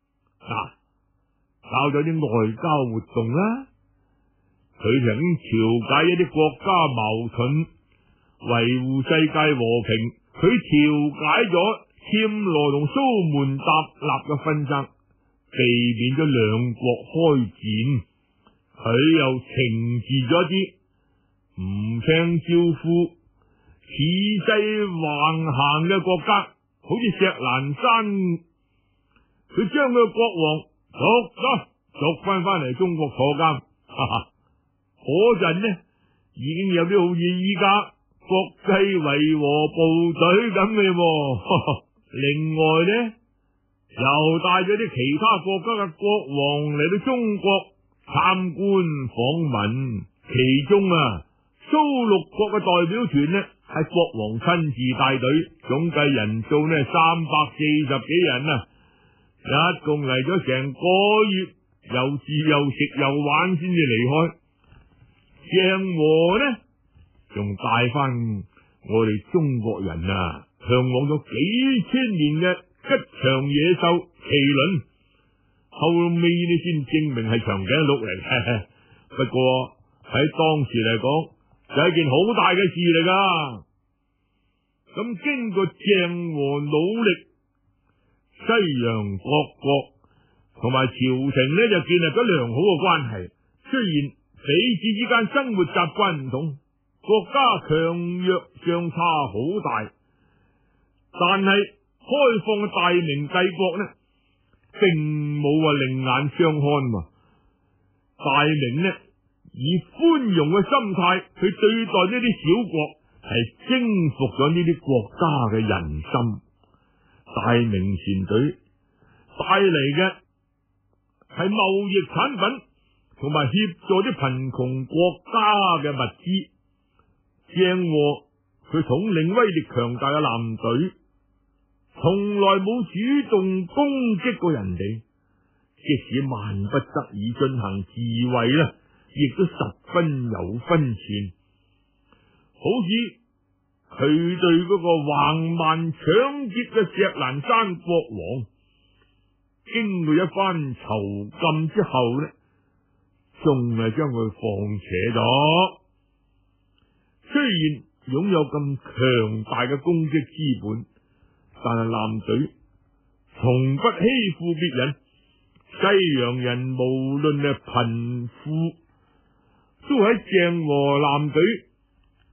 A: 搞咗啲外交活動啦。佢曾經調解一啲國家矛盾，維護世界和平。佢調解咗暹羅同蘇門答臘嘅紛爭，避免咗兩國開戰。佢又懲治咗一啲唔聽招呼、恃勢橫行嘅國家，好似錫蘭山，佢將佢嘅國王捉翻嚟中國坐監。嗰陣呢，已經有啲好似依家國際維和部隊咁嘅。另外呢，又帶咗啲其他國家嘅國王嚟到中國參觀訪問，其中蘇六國嘅代表團呢，係國王親自帶隊，總計人數呢340幾人啊，一共嚟咗成個月，又住又食又玩先至離開。鄭和呢仲帶翻我哋中國人向往咗幾千年嘅吉祥野獸麒麟，後尾你先證明係長頸鹿嚟。不過喺當時嚟講就係一件好大嘅事嚟噶。咁經過鄭和努力，西洋各國同埋朝廷呢就建立咗良好嘅關係。雖然彼此之間生活習慣唔同，國家強弱相差好大，但係開放嘅大明帝國呢，並冇話另眼相看。大明呢以寬容嘅心態去對待呢啲小國，係征服咗呢啲國家嘅人心。大明船隊帶嚟嘅係貿易產品，同埋協助啲貧窮國家嘅物資。鄭和佢統領威力強大嘅艦隊，從來冇主動攻擊過人哋，即使萬不得已進行自衛呢，亦都十分有分寸。好似佢對嗰個橫蠻搶劫嘅錫蘭山國王，經過一番囚禁之後呢，仲係將佢放扯咗。雖然擁有咁強大嘅攻擊資本，但係艦隊從不欺負別人。西洋人無論係貧富，都喺鄭和艦隊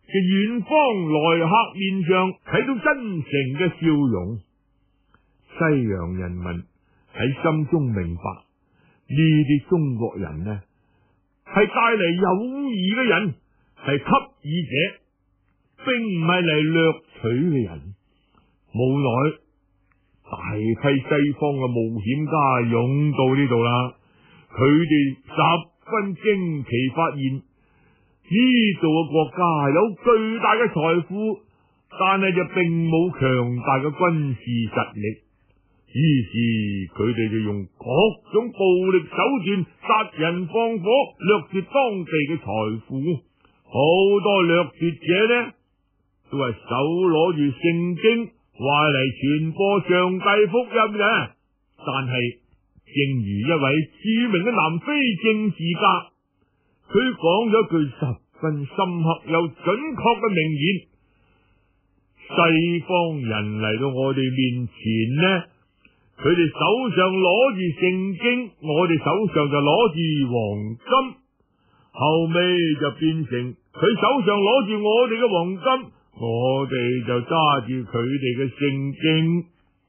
A: 嘅遠方來客面上睇到真誠嘅笑容。西洋人民喺心中明白，呢啲中國人呢係帶嚟友誼嘅人，係給予者，並唔係嚟掠取嘅人。無奈大批西方嘅冒險家湧到呢度啦，佢哋十分驚奇發現呢度嘅國家有巨大嘅財富，但係就並冇強大嘅軍事實力。於是佢哋就用各種暴力手段殺人放火，掠奪當地嘅財富。好多掠奪者呢都係手攞住聖經，話嚟傳播上帝福音嘅。但係正如一位著名嘅南非政治家，佢講咗句十分深刻又準確嘅名言：西方人嚟到我哋面前呢，佢哋手上攞住聖經，我哋手上就攞住黃金，後尾就變成佢手上攞住我哋嘅黃金，我哋就揸住佢哋嘅聖經。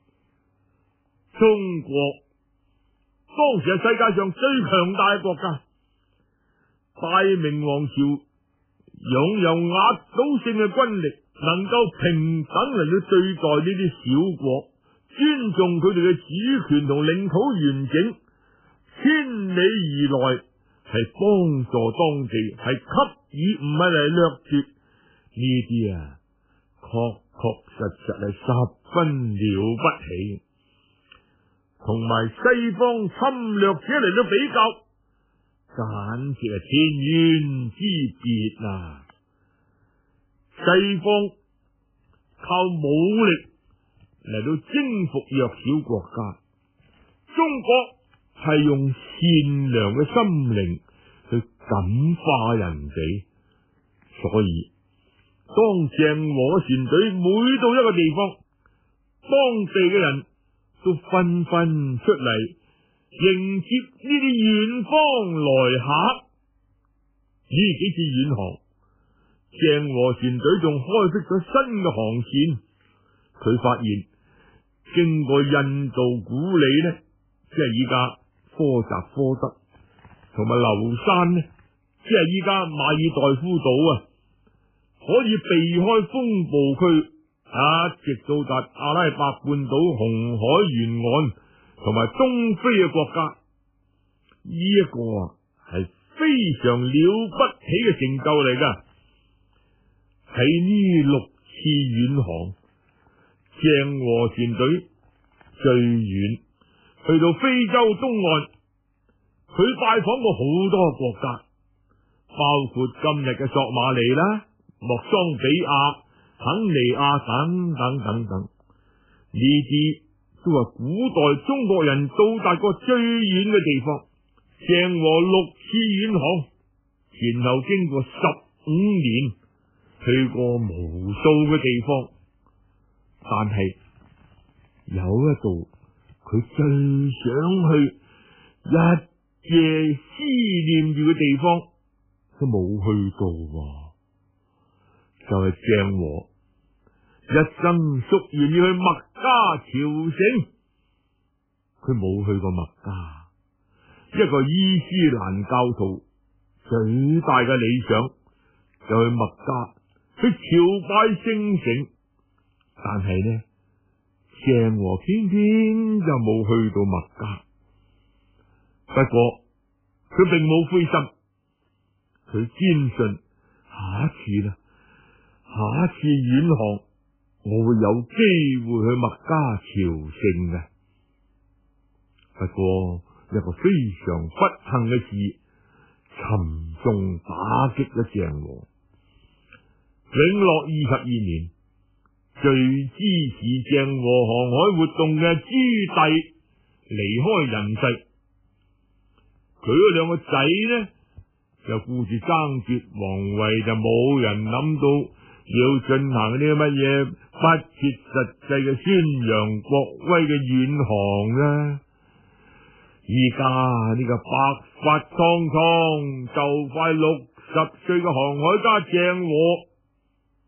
A: 中國當時係世界上最強大嘅國家，大明王朝擁有壓倒性嘅軍力，能夠平等嚟到對待呢啲小國，尊重佢哋嘅主權同領土完整，千里而來係幫助當地，係給予，唔係嚟掠奪。呢啲確確實實係十分了不起，同埋西方侵略者嚟到比較，簡直係天淵之別啊！西方靠武力嚟到征服弱小國家，中國係用善良嘅心靈去感化人哋。所以當鄭和船隊每到一個地方，當地嘅人都紛紛出嚟迎接呢啲遠方來客。呢幾次遠航，鄭和船隊仲開闢咗新嘅航線。佢發現經過印度古里呢，即係依家科扎科德，同埋流山呢，即係依家馬爾代夫島啊，可以避開風暴區，一直到達阿拉伯半島、紅海沿岸同埋東非嘅國家。呢一個係非常了不起嘅成就嚟噶。喺呢6次遠航，鄭和船隊最遠去到非洲東岸，佢拜訪過好多國家，包括今日嘅索馬里啦、莫桑比亞、肯尼亞等等等等。呢啲都係古代中國人到達過最遠嘅地方。鄭和6次遠航，前後經過15年，去過無數嘅地方，但係有一度佢最想去，一夜思念住嘅地方都冇去到，就係鄭和一生夙願要去麥加朝聖。佢冇去過麥加，一個伊斯蘭教徒最大嘅理想就去麥加去朝拜聖城，但係呢，鄭和偏偏就冇去到麥加。不過佢並冇灰心，佢堅信下一次啦，下一次遠航我會有機會去麥加朝聖嘅。不過一個非常不幸嘅事沉重打擊咗鄭和。永樂22年，最支持鄭和航海活動嘅朱棣離開人世，佢嗰兩個仔呢就顧住爭奪皇位，就冇人諗到要進行啲乜嘢不切實際嘅宣揚國威嘅遠航啦。依家呢個白髮蒼蒼就快60歲嘅航海家鄭和，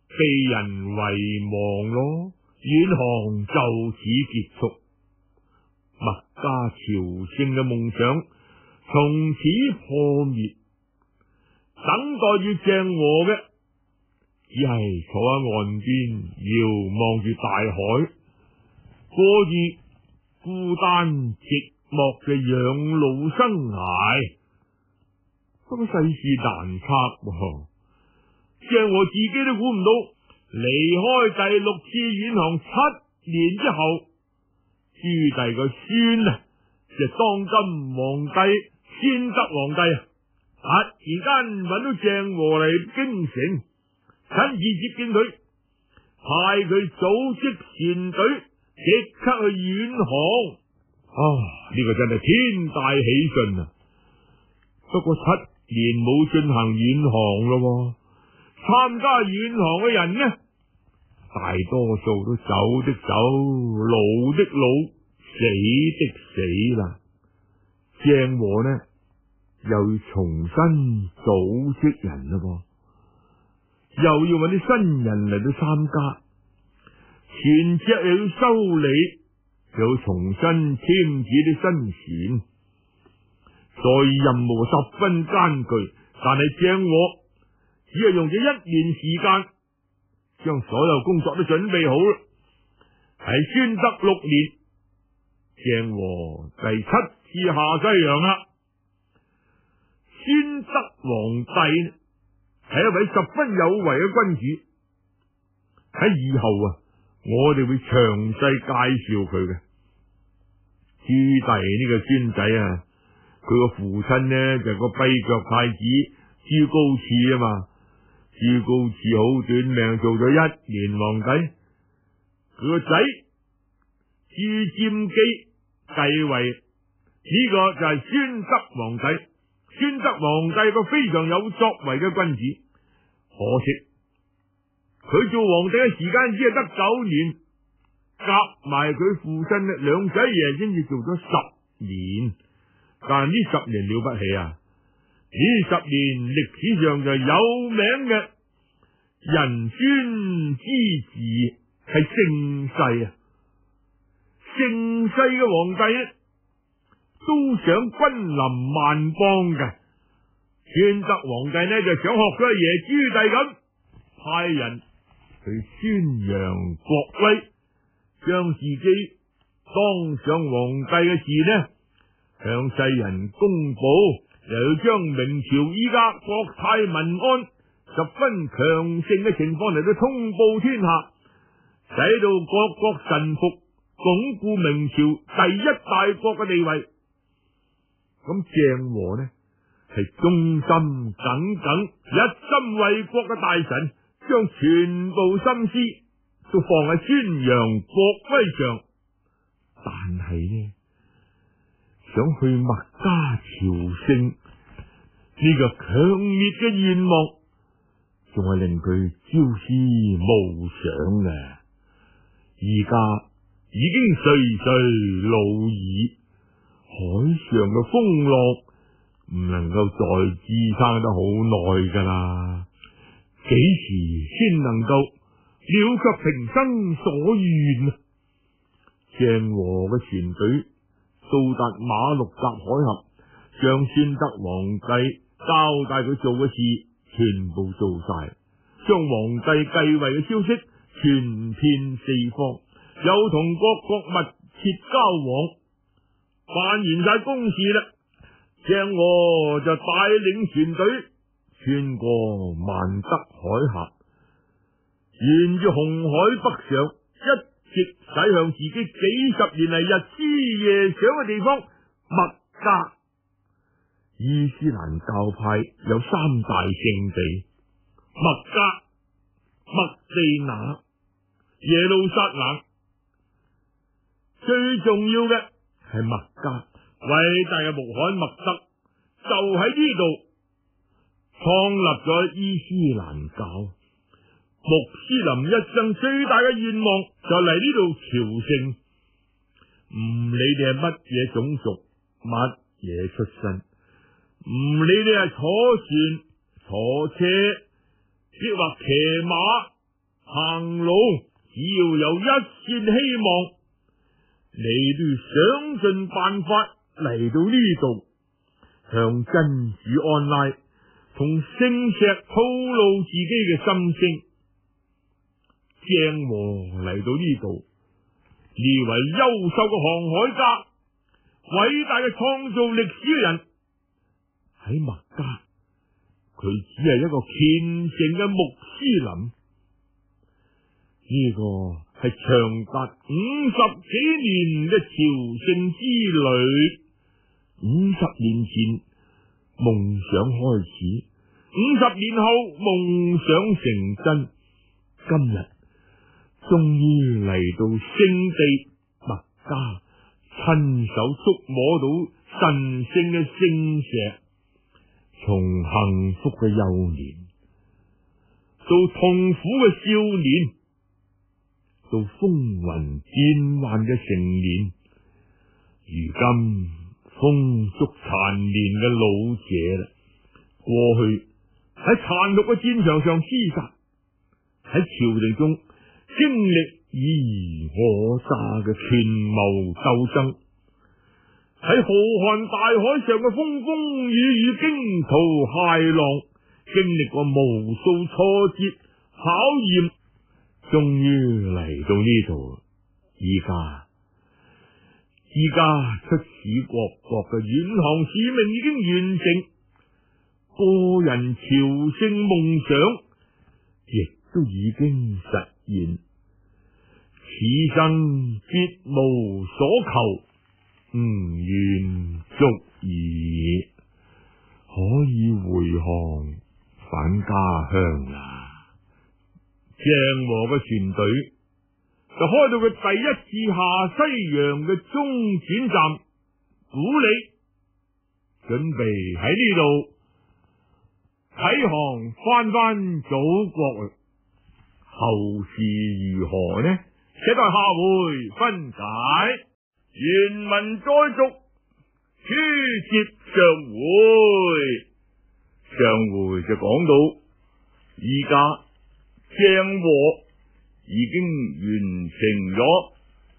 A: 被人遺忘咯，遠航就此結束，墨家朝聖嘅夢想從此破滅。等待住鄭和嘅，只係坐喺岸邊遙望住大海，過住孤單寂寞嘅養老生涯。不過世事難測喎，鄭和自己都估唔到，離開第6次遠航7年之後，朱棣個孫啊，就當今皇帝宣德皇帝啊，突然間揾到鄭和嚟京城，親自接見佢，派佢組織船隊，即刻去遠航。呢個真係天大喜訊啊！不過7年冇進行遠航咯，參加遠航嘅人呢，大多數都走的走，老的老，死的死啦。鄭和呢，又要重新組織人啦，又要揾啲新人嚟到參加，船隻又要修理，又要重新添置啲新船，所以任務十分艱巨。但係鄭和只係用咗1年時間，將所有工作都準備好啦。喺宣德6年，鄭和第7次下西洋啦。宣德皇帝係一位十分有為嘅君主，喺以後我哋會詳細介紹佢嘅。朱棣呢個孫仔佢個父親呢，就係個跛腳太子朱高熾啊嘛。朱高熾好短命，做咗1年皇帝。佢個仔朱瞻基繼位，呢個就係宣德皇帝。宣德皇帝個非常有作為嘅君子，可惜佢做皇帝嘅時間只係得9年，夾埋佢父親2仔爺先至做咗10年。但係呢10年了不起啊！呢10年歷史上就有名嘅仁宣之治係盛世啊！盛世嘅皇帝呢，都想君臨萬邦嘅。宣德皇帝呢，就想學佢阿爺朱棣咁，派人去宣揚國威，將自己當上皇帝嘅事呢，向世人公布，又要將明朝依家國泰民安十分強盛嘅情況嚟到通報天下，使到各國臣服，鞏固明朝第1大國嘅地位。咁鄭和呢，係忠心耿耿、一心為國嘅大臣，將全部心思都放喺宣揚國威上。但係呢，想去墨家朝聖呢個強烈嘅願望，仲係令佢朝思暮想嘅。而家已經歲歲老矣，海上嘅風浪唔能夠再支撐得好耐噶啦，幾時先能夠了卻平生所願啊？鄭和嘅船隊到達馬六甲海峽，將宣德皇帝交代佢做嘅事全部做晒，將皇帝繼位嘅消息傳遍四方，又同各國密切交往，辦完晒公事啦。鄭和就帶領船隊穿過萬德海峽，沿住紅海北上，一直駛向自己幾十年嚟日思夜想嘅地方墨家。伊斯蘭教派有3大聖地：墨家、麥地那、耶路撒冷。最重要嘅係墨家，偉大嘅穆罕默德就喺呢度創立咗伊斯蘭教。穆斯林一生最大嘅願望就嚟呢度朝聖，唔理你係乜嘢種族、乜嘢出身，唔理你係坐船、坐車，抑或騎馬， 行路只要有一線希望，你都要想盡辦法嚟到呢度，向真主安拉同聖石吐露自己嘅心聲。鄭和嚟到呢度，呢位優秀嘅航海家，偉大嘅創造歷史嘅人，喺麥加，佢只係一個虔誠嘅穆斯林。呢個係長達50幾年嘅朝聖之旅。50年前夢想開始，50年後夢想成真，今日終於嚟到聖地麥加，親手觸摸到神聖嘅聖石，從幸福嘅幼年到痛苦嘅少年，到風雲變幻嘅成年，如今風燭殘年嘅老者啦。過去喺殘酷嘅戰場上廝殺，喺朝廷中經歷以我詐嘅權謀鬥爭，喺浩瀚大海上嘅風風雨雨驚濤駭浪，經歷過無數挫折考驗，終於嚟到呢度。依家出使各國嘅遠航使命已經完成，個人朝聖夢想亦都已經實現，此生別無所求，吾願足矣，可以回航返家鄉啦。鄭和嘅船隊就開到佢第一次下西洋嘅中轉站古里，準備喺呢度啟航翻祖國。後事如何呢？且待下回分解。原文再續，書接上回。上回就講到，依家鄭和已經完成咗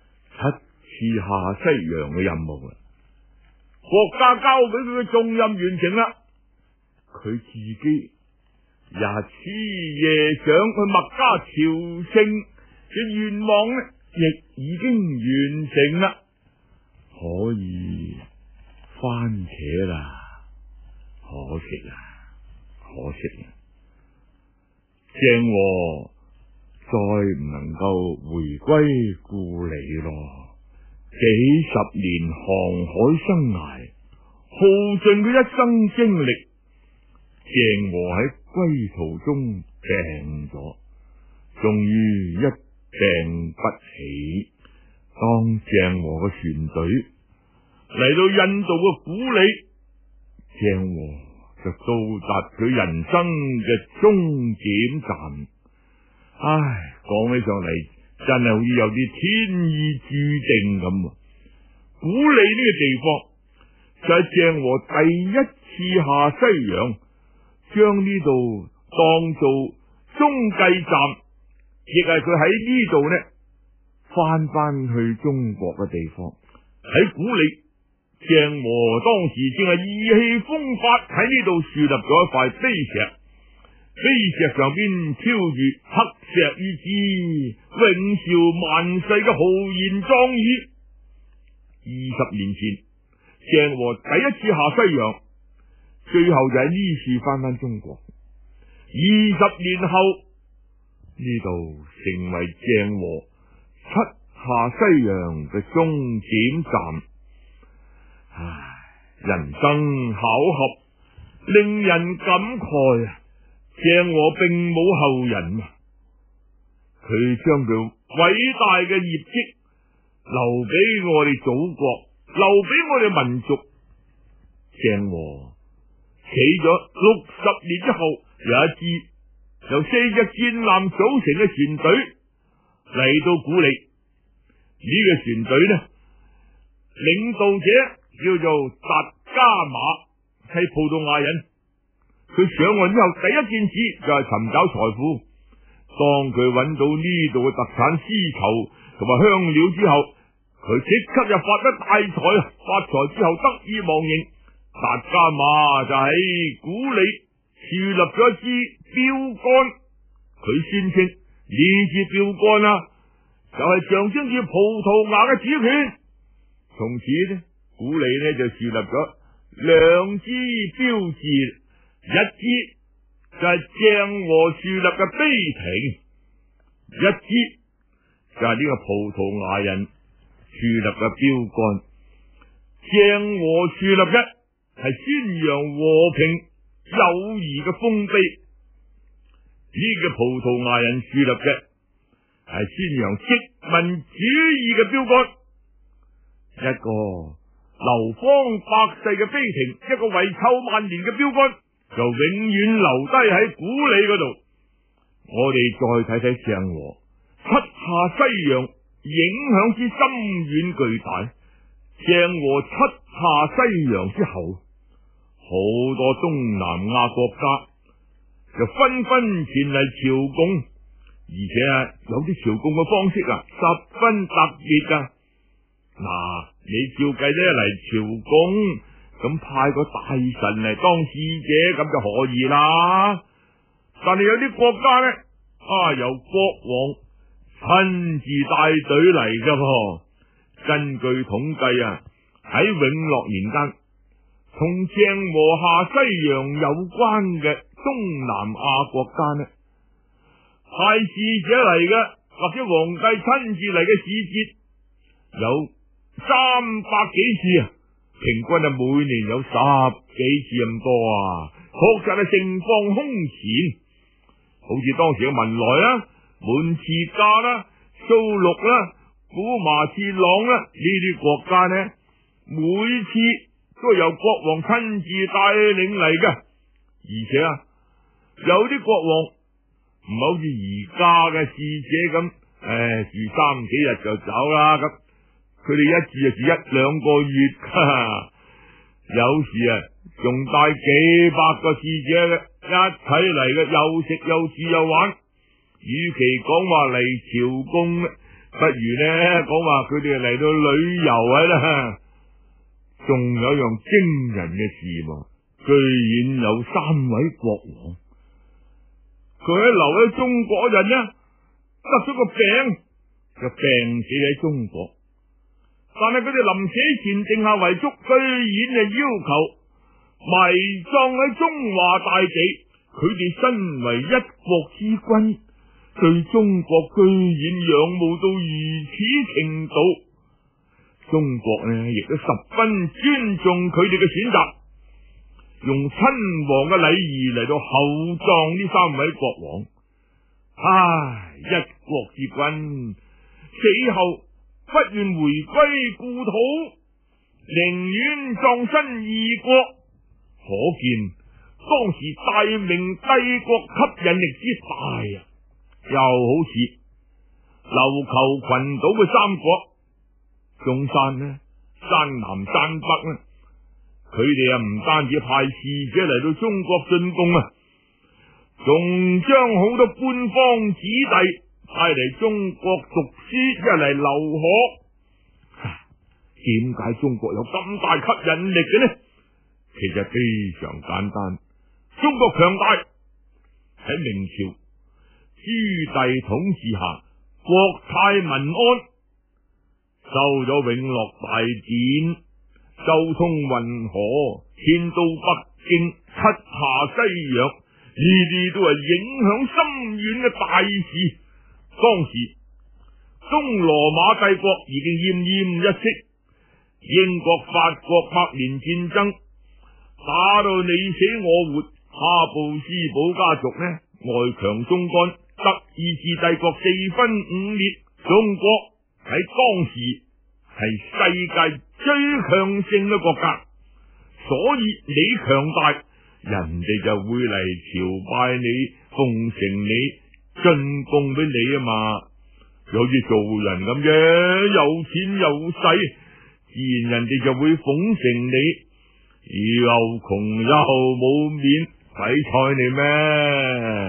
A: 7次下西洋嘅任務啦，國家交俾佢嘅重任完成啦，佢自己也此夜想去麥加朝聖嘅願望呢，亦已經完成啦，可以番茄啦。可惜啊，鄭和再唔能夠回歸故里咯。幾十年航海生涯，耗盡佢一生精力，鄭和喺歸途中病咗，終於一病不起。當鄭和嘅船隊嚟到印度嘅古里，鄭和就到達佢人生嘅終點站。講起上嚟真係好似有啲天意注定咁。古里呢個地方就係鄭和第一次下西洋，將呢度當做中繼站，亦係佢喺呢度呢翻去中國嘅地方。喺古里，鄭和當時正係意氣風發，喺呢度樹立咗一塊碑石，碑石上邊飄住黑石以之永韶萬世嘅豪言壯語。20年前，鄭和第一次下西洋，最後就喺呢次翻中國。20年後，呢度成為鄭和7下西洋嘅終點站。人生巧合，令人感慨啊！鄭和並冇後人，佢將佢偉大嘅業績留俾我哋祖國，留俾我哋民族。鄭和死咗60年之後，有一支由4隻戰艦組成嘅船隊嚟到古里。呢個船隊呢，領導者叫做達伽馬，係葡萄牙人。佢上岸之後第一件事就係尋找財富。 當佢揾到呢度嘅特產絲綢同埋香料之後，佢即刻就發咗大財，發財之後得意忘形。達伽馬就喺古里樹立咗一支標杆，佢宣稱呢支標杆就係象徵住葡萄牙嘅主權。從此呢，古里呢就樹立咗兩支標誌，一支就係鄭和樹立嘅碑亭，一支就係呢個葡萄牙人樹立嘅標杆。鄭和樹立嘅係宣揚和平友誼嘅豐碑，呢個葡萄牙人樹立嘅係宣揚殖民主義嘅標杆。一個流芳百世嘅碑亭，一個遺臭萬年嘅標杆，就永遠留低喺古里嗰度。我哋再睇睇鄭和七下西洋，影響之深遠巨大。鄭和七下西洋之後，好多東南亞國家就紛紛前嚟朝貢，而且有啲朝貢嘅方式十分特別噶。你照計呢嚟朝貢，咁派個大臣嚟當使者咁就可以啦。但係有啲國家呢，由國王親自帶隊嚟噶噃。根據統計喺永樂年間，同鄭和下西洋有關嘅東南亞國家呢，派使者嚟嘅或者皇帝親自嚟嘅使節有300幾次，平均每年有10幾次咁多，確實係盛況空前。好似當時嘅文萊啦、滿次加啦、蘇祿啦、古麻次朗啦，呢啲國家呢，每次都由國王親自帶領嚟嘅。而且有啲國王唔係好似而家嘅使者咁，住3幾日就走啦，咁佢哋一住就住1-2個月，有時仲帶幾百個使者嘅一齊嚟嘅，又食又住又玩。與其講話嚟朝貢，不如呢講話佢哋嚟到旅遊啦。仲有樣驚人嘅事居然有3位國王，佢喺留喺中國嗰陣呢，得咗個病，就病死喺中國。但係佢哋臨死前定下遺囑，居然係要求埋葬喺中華大地。佢哋身為一國之君，對中國居然仰慕到如此程度。中國呢亦都十分尊重佢哋嘅選擇，用親王嘅禮儀嚟到厚葬呢3位國王。一國之君死後不願回歸故土，寧願葬身異國，可見當時大明帝國吸引力之大。又好似琉球群島嘅3國，中山呢、山南、山北呢，佢哋唔單止派使者嚟到中國進貢，仲將好多官方子弟派嚟中國讀書，一嚟留學。點解中國有咁大吸引力嘅呢？其實非常簡單，中國強大。喺明朝朱棣統治下，國泰民安，收咗永樂大典，周通運河，遷到北京，七下西洋，呢啲都係影響深遠嘅大事。當時東羅馬帝國已經奄奄一息，英國、法國百年戰爭打到你死我活，哈布斯堡家族呢外強中乾，德意志帝國4分5裂，中國喺當時係世界最強盛嘅國家，所以你強大，人哋就會嚟朝拜你，奉承你，進貢俾你啊嘛。有啲做人咁嘅，有錢有勢，自然人哋就會奉承你。又窮又冇面，使睬你咩？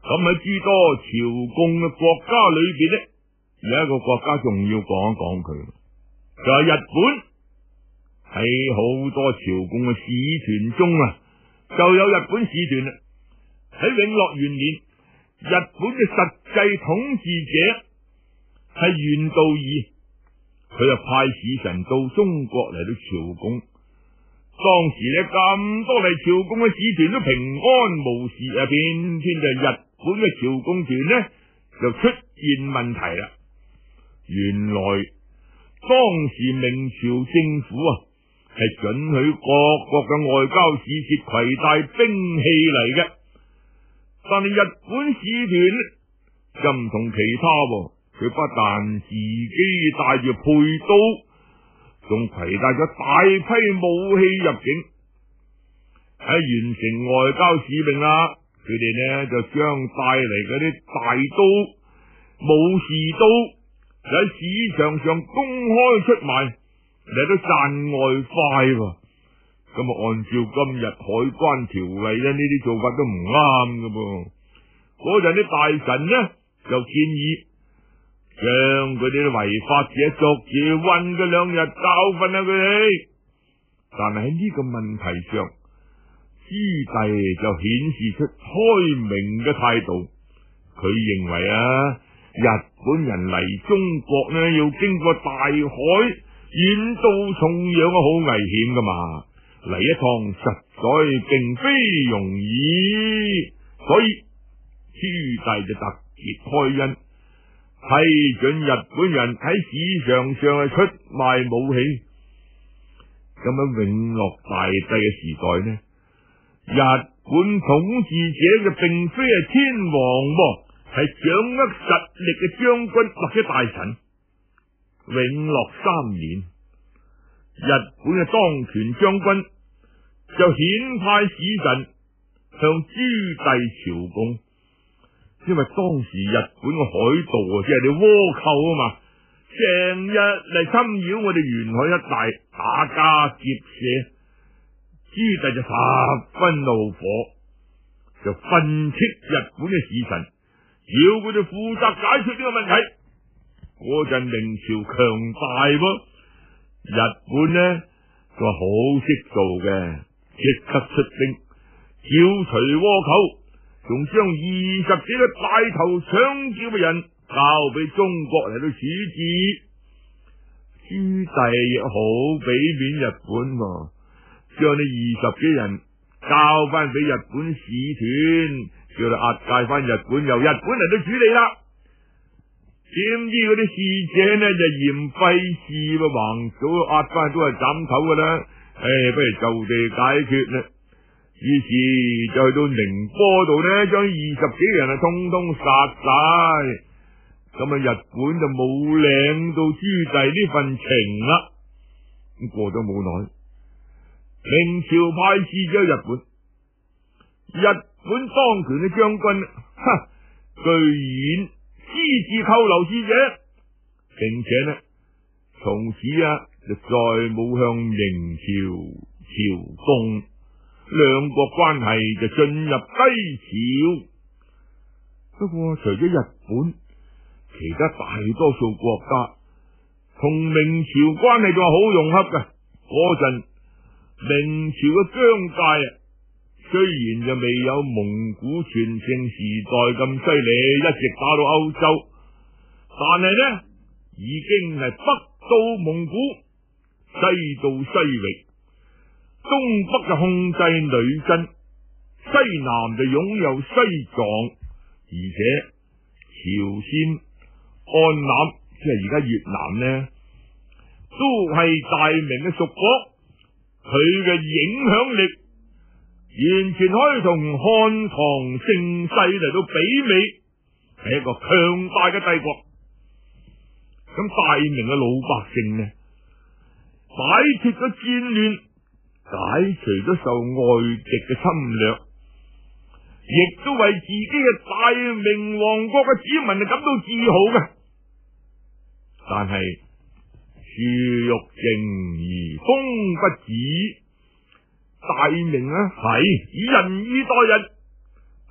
A: 咁喺諸多朝貢嘅國家裏邊呢，有一個國家仲要講一講佢，就係日本。喺好多朝貢嘅使團中啊，就有日本使團啦。喺永樂元年，日本嘅實際統治者係袁道義，佢就派使臣到中國嚟到朝貢。當時呢，咁多嚟朝貢嘅使團都平安無事啊，偏偏就日本嘅朝貢團呢就出現問題啦。原來當時明朝政府啊係准許各國嘅外交使節攜帶兵器嚟嘅，但係日本使團就唔同其他，佢不但自己帶住佩刀，仲攜帶咗大批武器入境。喺完成外交使命啦，佢哋呢就將帶嚟嗰啲大刀、武士刀喺市場上公開出賣，嚟到賺外快喎。咁啊，按照今日海關條例咧，呢啲做法都唔啱噶噃。嗰陣啲大臣呢就建議將佢哋啲違法者逐夜韞佢2日，教訓下佢哋。但係喺呢個問題上，朱棣就顯示出開明嘅態度。佢認為啊，日本人嚟中國呢，要經過大海遠渡重洋啊，好危險噶嘛，嚟一趟實在並非容易，所以朱棣就特別開恩，批准日本人喺市場上出賣武器。咁喺永樂大帝嘅時代呢，日本統治者嘅並非係天皇，係掌握實力嘅將軍或者大臣。永樂3年，日本嘅當權將軍就遣派使臣向朱棣朝貢，因為當時日本嘅海盜即係啲倭寇啊嘛，成日嚟侵擾我哋沿海一帶，打家劫舍。朱棣就十分怒火，就訓斥日本嘅使臣，要佢哋負責解決呢個問題。嗰陣明朝強大噃，日本呢就話好識做嘅，即刻出兵剿除倭寇，仲將20幾個帶頭搶劫嘅人交俾中國嚟到處置。朱棣亦好俾面日本，將呢20幾人交翻俾日本使團，叫佢押解翻日本，由日本嚟到處理啦。點知嗰啲使者呢就嫌費事，橫早押翻都係斬頭噶啦，不如就地解決啦。於是就去到寧波度呢，將20幾人啊通通殺晒。咁啊，日本就冇領到朱棣呢份情啦。咁過咗冇耐，明朝派使咗日本，日本當權嘅將軍，居然私自扣留使者，並且呢，從此就再冇向明朝朝貢，兩國關係就進入低潮。不過除咗日本，其他大多數國家同明朝關係仲係好融洽嘅。嗰陣明朝嘅疆界雖然就未有蒙古全盛時代咁犀利，一直打到歐洲，但係呢已經係北到蒙古，西到西域，東北就控制女真，西南就擁有西藏，而且朝鮮、安南即係而家越南呢，都係大明嘅屬國，佢嘅影響力完全可以同漢唐盛世嚟到媲美，係一個強大嘅帝國。咁大明嘅老百姓呢，擺脫咗戰亂，解除咗受外敵嘅侵略，亦都為自己嘅大明王國嘅子民感到自豪嘅。但係樹欲靜而風不止，大明係以仁義待人，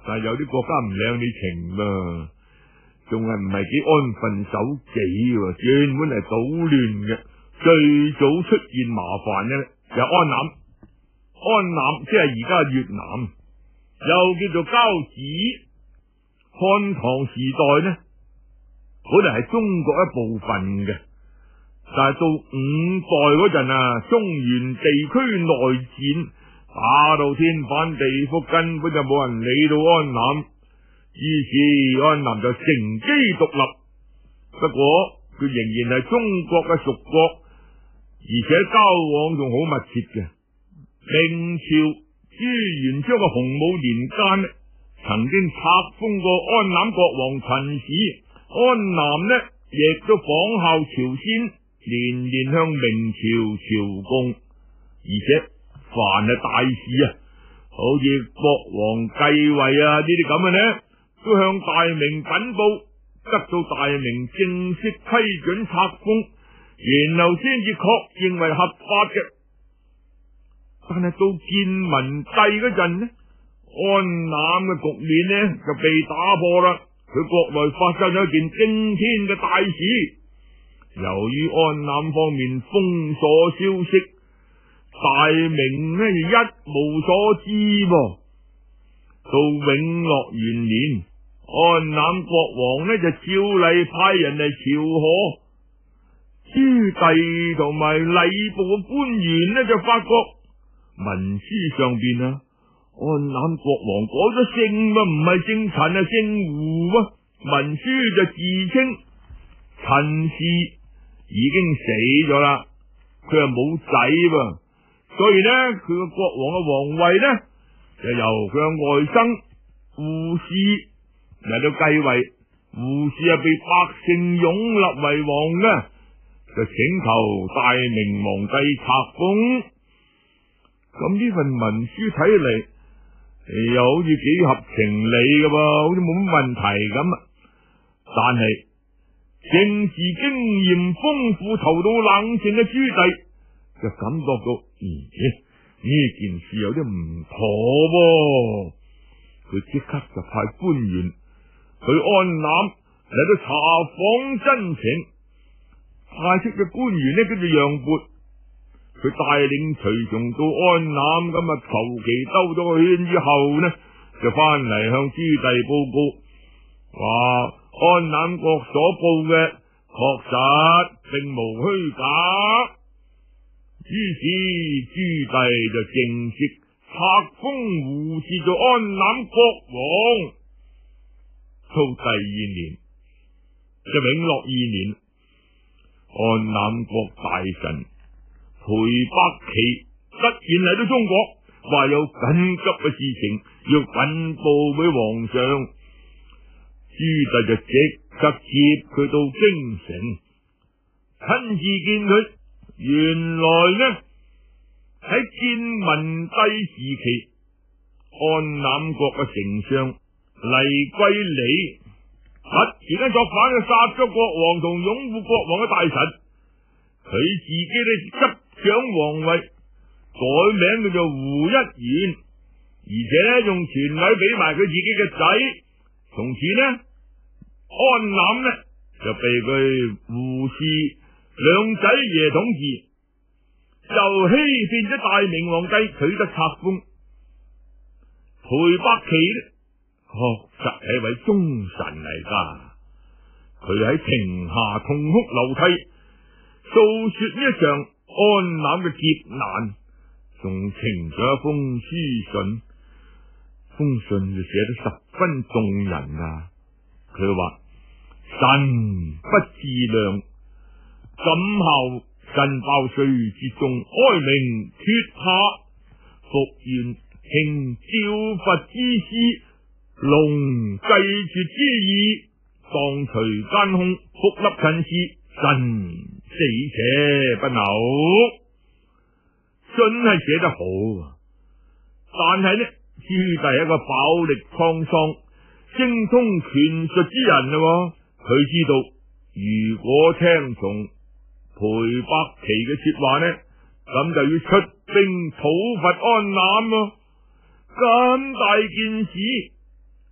A: 但係有啲國家唔領你情噃，仲係唔係幾安分守己喎，專門係搗亂嘅。最早出現麻煩嘅就安南，安南即係而家越南，又叫做交趾。漢唐時代呢，本嚟係中國一部分嘅，但係到五代嗰陣啊，中原地區內戰，打到天翻地覆，根本就冇人理到安南，於是安南就乘機獨立。不過佢仍然係中國嘅屬國，而且交往仲好密切嘅。明朝朱元璋嘅洪武年間呢，曾經冊封過安南國王陳氏，安南呢亦都仿效朝鮮，年年向明朝朝貢，而且凡係大事啊，好似國王繼位啊呢啲咁嘅呢，都向大明稟報，得到大明正式批准冊封，然後先至確認為合法嘅。但係到建文帝嗰陣呢，安南嘅局面呢就被打破啦。佢國內發生咗一件驚天嘅大事，由於安南方面封鎖消息，大明呢一無所知噃。到永樂元年，安南國王呢就照例派人嚟朝賀，朱棣同埋禮部嘅官員呢就發覺文書上邊啊，安南國王改咗姓啊，唔係姓陳啊，姓胡啊。文書就自稱陳氏已經死咗啦，佢又冇仔噃，所以呢佢個國王嘅皇位呢就由佢嘅外甥胡氏嚟到繼位。胡氏係被百姓擁立為王嘅，就請求大明皇帝冊封。咁呢份文書睇嚟又好似幾合情理嘅噃，好似冇乜問題咁。但係政治經驗豐富、頭腦冷靜嘅朱棣就感覺到，呢件事有啲唔妥喎。佢即刻就派官員去安南嚟到查訪真情。派出嘅官員呢叫做楊勃，佢帶領隨從到安南，咁啊求其兜咗個圈之後呢，就翻嚟向朱棣報告，話安南國所報嘅確實並無虛假。於是朱棣就正式冊封胡氏做安南國王。到第二年，就永樂2年，安南國大臣裴伯奇突然嚟到中國，話有緊急嘅事情要稟報俾皇上。朱棣就即刻接佢到京城，親自見佢。原來呢喺建文帝時期，安南國嘅丞相黎貴理突然間作反，就殺咗國王同擁護國王嘅大臣，佢自己呢執掌皇位，改名叫做胡一元，而且仲傳位俾埋佢自己嘅仔。從此呢，安南呢就被佢胡氏兩仔爺統治，就欺騙咗大明皇帝，取得冊封。裴伯奇呢確實係位忠臣嚟噶，佢喺庭下痛哭流涕，訴說呢一場安南嘅劫難，仲呈咗一封書信。封信就寫得十分動人啊！佢話：臣不自量，敢效珍包稅之中，哀鳴脫下，復願興照佛之師，龍繼絕之意，當除奸凶，復立陳氏，臣死且不朽。信係寫得好，但係呢，朱棣係一個飽歷滄桑、精通權術之人啦。佢知道如果聽從裴伯奇嘅說話呢，咁就要出兵討伐安南咯。咁大件事，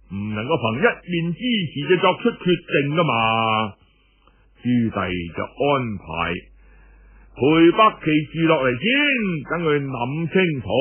A: 唔能夠憑一面之詞就作出決定噶嘛。朱棣就安排裴百期住落嚟先，等佢諗清楚。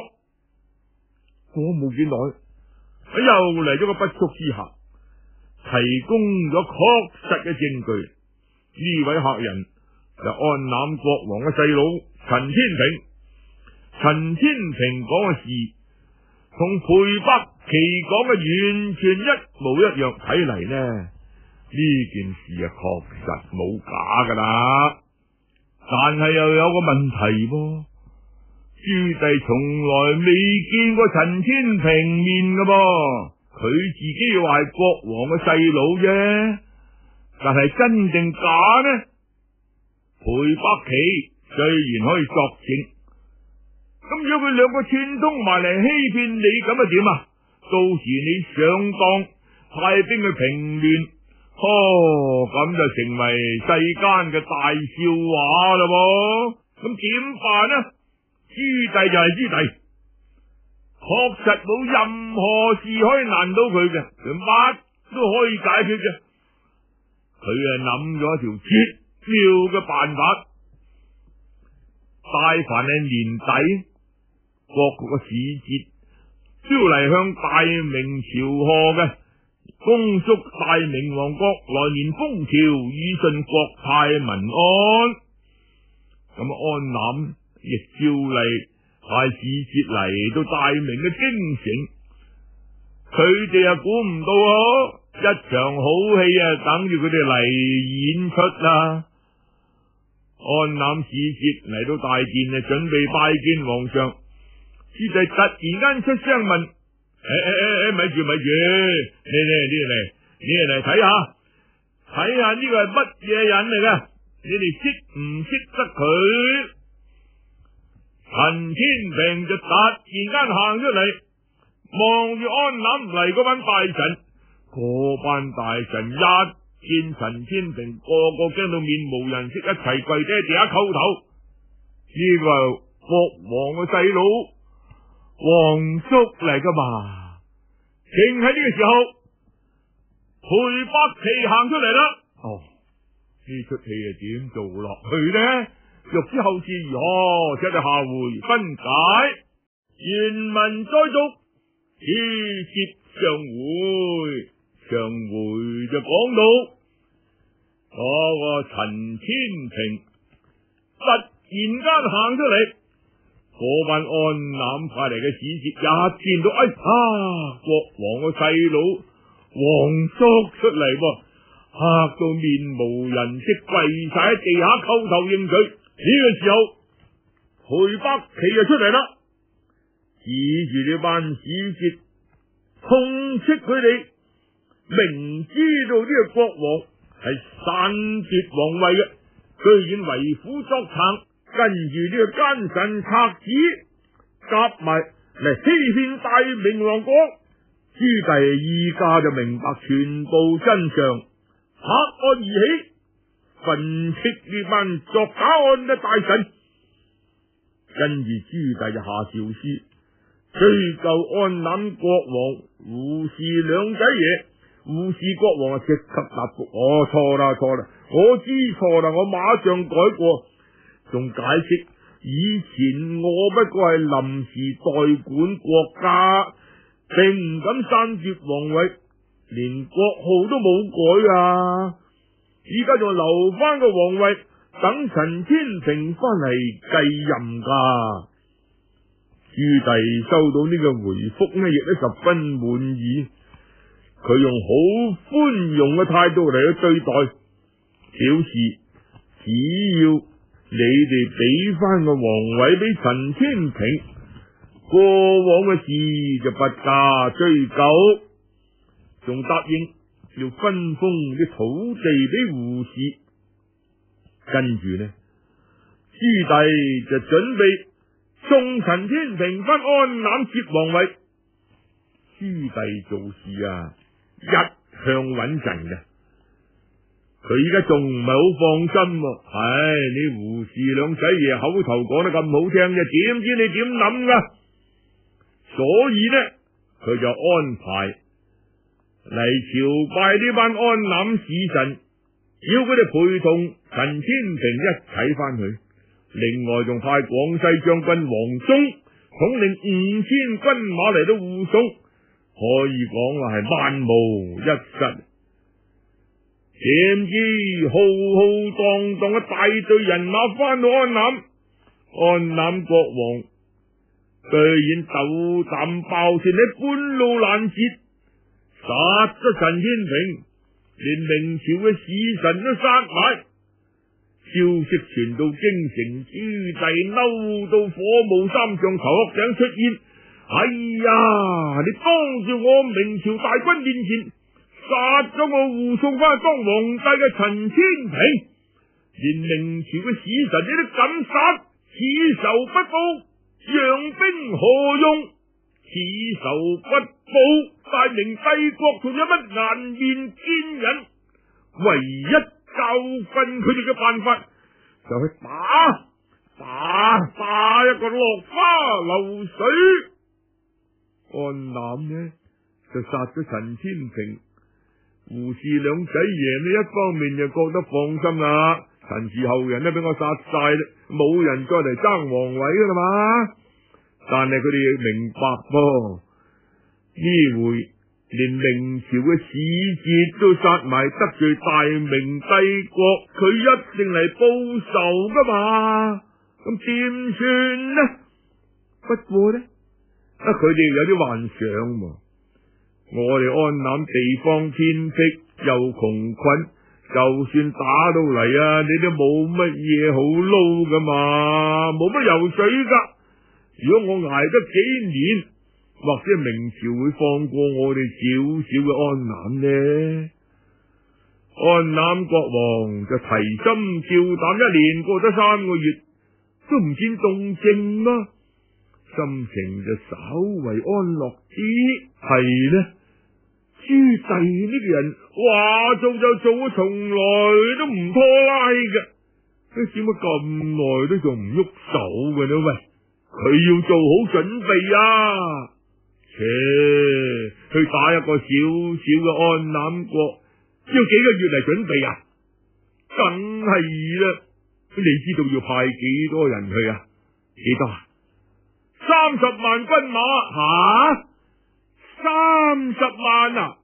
A: 過冇幾耐，又嚟咗個不速之客，提供咗確實嘅證據。呢位客人就安南國王嘅細佬陳天平。陳天平講嘅事同裴百期講嘅完全一模一樣，睇嚟呢件事啊確實冇假噶啦。但係又有個問題噃，朱棣從來未見過陳天平面噶噃，佢自己話係國王嘅細佬啫，但係真定假呢？裴百期雖然可以作證，咁如果佢兩個串通埋嚟欺騙你，咁啊點啊？到時你上當派兵去平亂，咁就成為世間嘅大笑話啦噃。咁點辦呢？朱棣就係朱棣，確實冇任何事可以難到佢嘅，佢乜都可以解決嘅。佢諗咗一條絕妙嘅辦法。大凡係年底，各國嘅使節招嚟向大明朝賀嘅，恭祝大明王國來年風調雨順，國泰民安。咁安南亦照例派使節嚟到大明嘅京城，佢哋啊估唔到一場好戲啊等住佢哋嚟演出啦。安南使節嚟到大殿啊，準備拜見皇上。朱棣突然間出聲問：咪住，你嚟睇下呢個係乜嘢人嚟嘅？你哋識唔識得佢？陳天平就突然間行出嚟，望住安南嚟嗰班大臣，嗰班大臣一見陳天平，個個驚到面無人色，一齊跪低地下叩頭。呢個係國王嘅細佬皇叔嚟噶嘛？正喺呢個時候，裴百期行出嚟啦。呢出戲係點做落去呢？欲知後事如何，請你下回分解。原文再續，此節上回。上回就講到個陳天平突然間行出嚟，嗰班安南派嚟嘅使節一見到，國王個細佬皇叔出嚟噃，嚇到面無人色，跪晒喺地下叩頭認罪。呢個時候，裴百期就出嚟啦，指住呢班使節痛斥佢哋，明知道呢個國王係篡奪皇位嘅，居然為虎作倀，跟住呢個奸臣賊子夾埋嚟欺騙大明王國。朱棣依家就明白全部真相，拍案而起，訓斥呢班作假案嘅大臣。跟住朱棣就下詔書，追究安南國王胡氏兩仔爺。胡氏國王即刻答覆：我錯啦，我知錯啦，我馬上改過。仲解釋以前我不過係臨時代管國家，並唔敢篡奪皇位，連國號都冇改啊！依家仲留翻個皇位，等陳天平翻嚟繼任噶。朱棣收到呢個回覆呢，亦都十分滿意。佢用好寬容嘅態度嚟去對待，表示只要你哋俾翻個皇位俾陳天平，過往嘅事就不加追究，仲答應要分封啲土地俾胡氏。跟住呢，朱棣就準備送陳天平翻安南接皇位。朱棣做事啊，一向穩陣嘅，佢依家仲唔係好放心喎。你胡氏兩仔爺口頭講得咁好聽嘅，點知你點諗噶？所以呢，佢就安排嚟朝拜呢班安南使臣，要佢哋陪同陳千平一齊翻去。另外仲派廣西將軍黃忠統領5000軍馬嚟到護送，可以講話係萬無一失。點知浩浩蕩蕩嘅大隊人馬翻到安南，安南國王居然斗膽爆船喺半路攔截，殺咗陳千平，連明朝嘅使臣都殺埋。消息傳到京城，朱棣嬲到火冒三丈，頭殼頂出煙。哎呀！你當住我明朝大軍面前殺咗我護送翻當皇帝嘅陳千平，連明朝嘅使臣你都敢殺，此仇不報，養兵何用？此仇不報，大明帝國仲有乜顏面見人？唯一教訓佢哋嘅辦法就係打一個落花流水。安南呢就殺咗陳千平，胡氏兩仔爺呢一方面就覺得放心啦，陳氏後人都俾我殺晒啦，冇人再嚟爭皇位噶啦嘛。但係佢哋要明白噃，呢回連明朝嘅使節都殺埋，得罪大明帝國，佢一定嚟報仇噶嘛。咁點算呢？不過呢，佢哋有啲幻想喎。我哋安南地方偏僻又窮困，就算打到嚟啊，你都冇乜嘢好撈噶嘛，冇乜油水噶。如果我捱得幾年，或者明朝會放過我哋少少嘅安南呢？安南國王就提心吊膽，一連過咗3個月，都唔見動靜啦，心情就稍為安樂啲。係呢，朱棣呢個人話做就做，從來都唔拖拉嘅，佢點解咁耐都仲唔喐手嘅呢？喂，佢要做好準備啊！去打一個小小嘅安南國，要幾個月嚟準備啊？梗係啦，你知道要派幾多人去啊？幾多？30萬軍馬吓？30萬啊！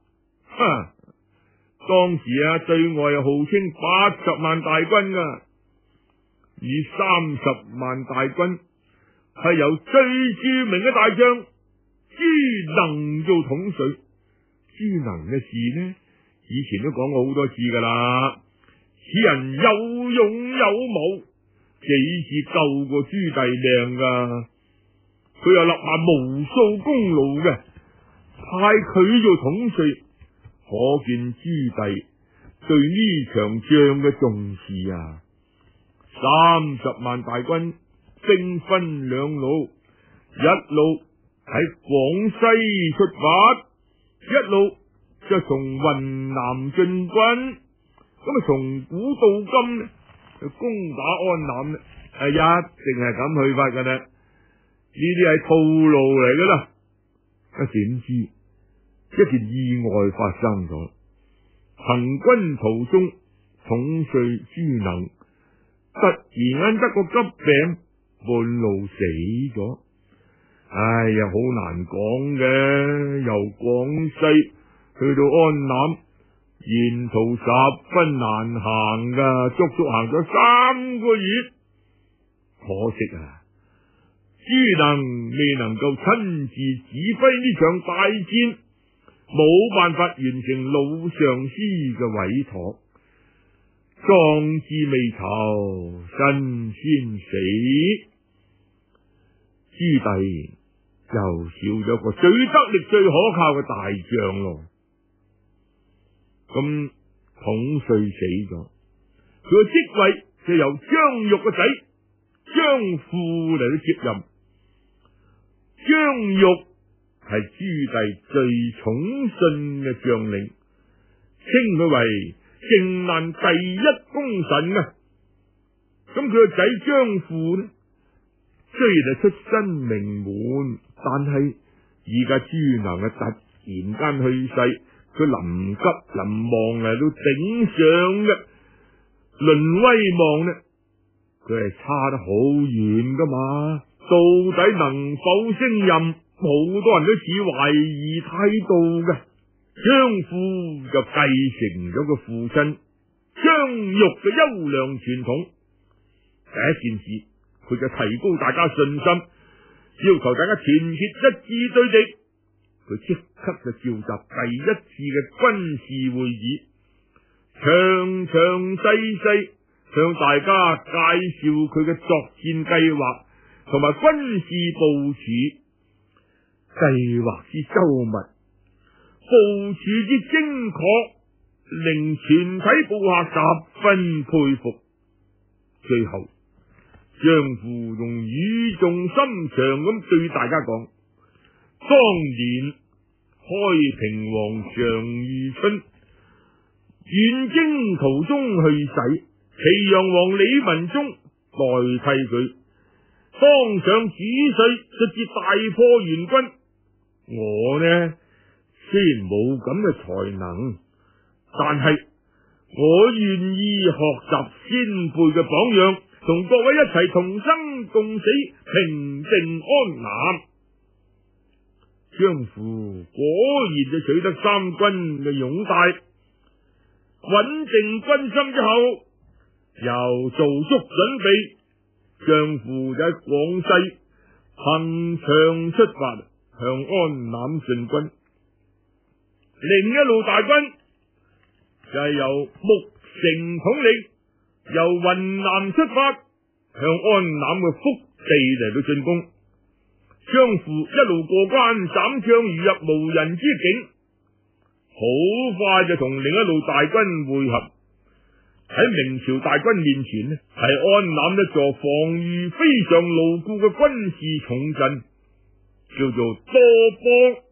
A: 當時啊，對外又號稱80萬大軍噶，以30萬大軍係由最著名嘅大將朱能做統帥。朱能嘅事呢，以前都講過好多次噶啦。此人有勇有謀，幾次救過朱棣命噶，佢又立下無數功勞嘅，派佢做統帥，可見朱棣對呢場仗嘅重視啊。30萬大軍兵分兩路，一路喺廣西出發，一路就從雲南進軍。咁從古到今呢，就攻打安南呢，一定係咁去法噶啦。呢啲係套路嚟噶啦。點知一件意外發生咗，行軍途中，統帥朱能突然間得個急病，半路死咗。哎呀，好難講嘅，由廣西去到安南，沿途十分難行噶，足足行咗3個月。可惜啊，朱能未能夠親自指揮呢場大戰，冇辦法完成老上司嘅委託。壯志未酬身先死，朱棣又少咗個最得力最可靠嘅大將咯。咁統帥死咗，佢個職位就由張玉個仔張富嚟到接任。張玉係朱棣最寵信嘅將領，稱佢為靖難第一功臣啊！咁佢個仔張富呢，雖然係出身名門，但係而家朱能突然間去世， 佢臨急臨忙嚟到頂上嘅，論威望呢，佢係差得好遠噶嘛。到底能否升任，好多人都持懷疑態度嘅。張富就繼承咗佢父親張玉嘅優良傳統，第一件事佢就提高大家信心，要求大家團結一致對敵。佢即刻就召集第一次嘅軍事會議，詳詳細細向大家介紹佢嘅作戰計劃同埋軍事部署，計劃之周密，部署之精確，令全體部下十分佩服。最後，張富用語重心長咁對大家講：當年開平王常遇春遠征途中去世，祁陽王李文忠代替佢當上主帥，直至大破元軍。我呢，雖然冇咁嘅才能，但係我願意學習先輩嘅榜樣，同各位一齊同生共死，平定安南。張富果然就取得三軍嘅擁戴，穩定軍心之後，又做足準備，張富就喺廣西憑祥出發，向安南進軍。另一路大軍就係由穆成統領，由雲南出發，向安南嘅福地嚟到進攻。張富一路過關斬將，如入無人之境，好快就同另一路大軍會合。喺明朝大軍面前呢，係安南一座防禦非常牢固嘅軍事重鎮，叫做多邦。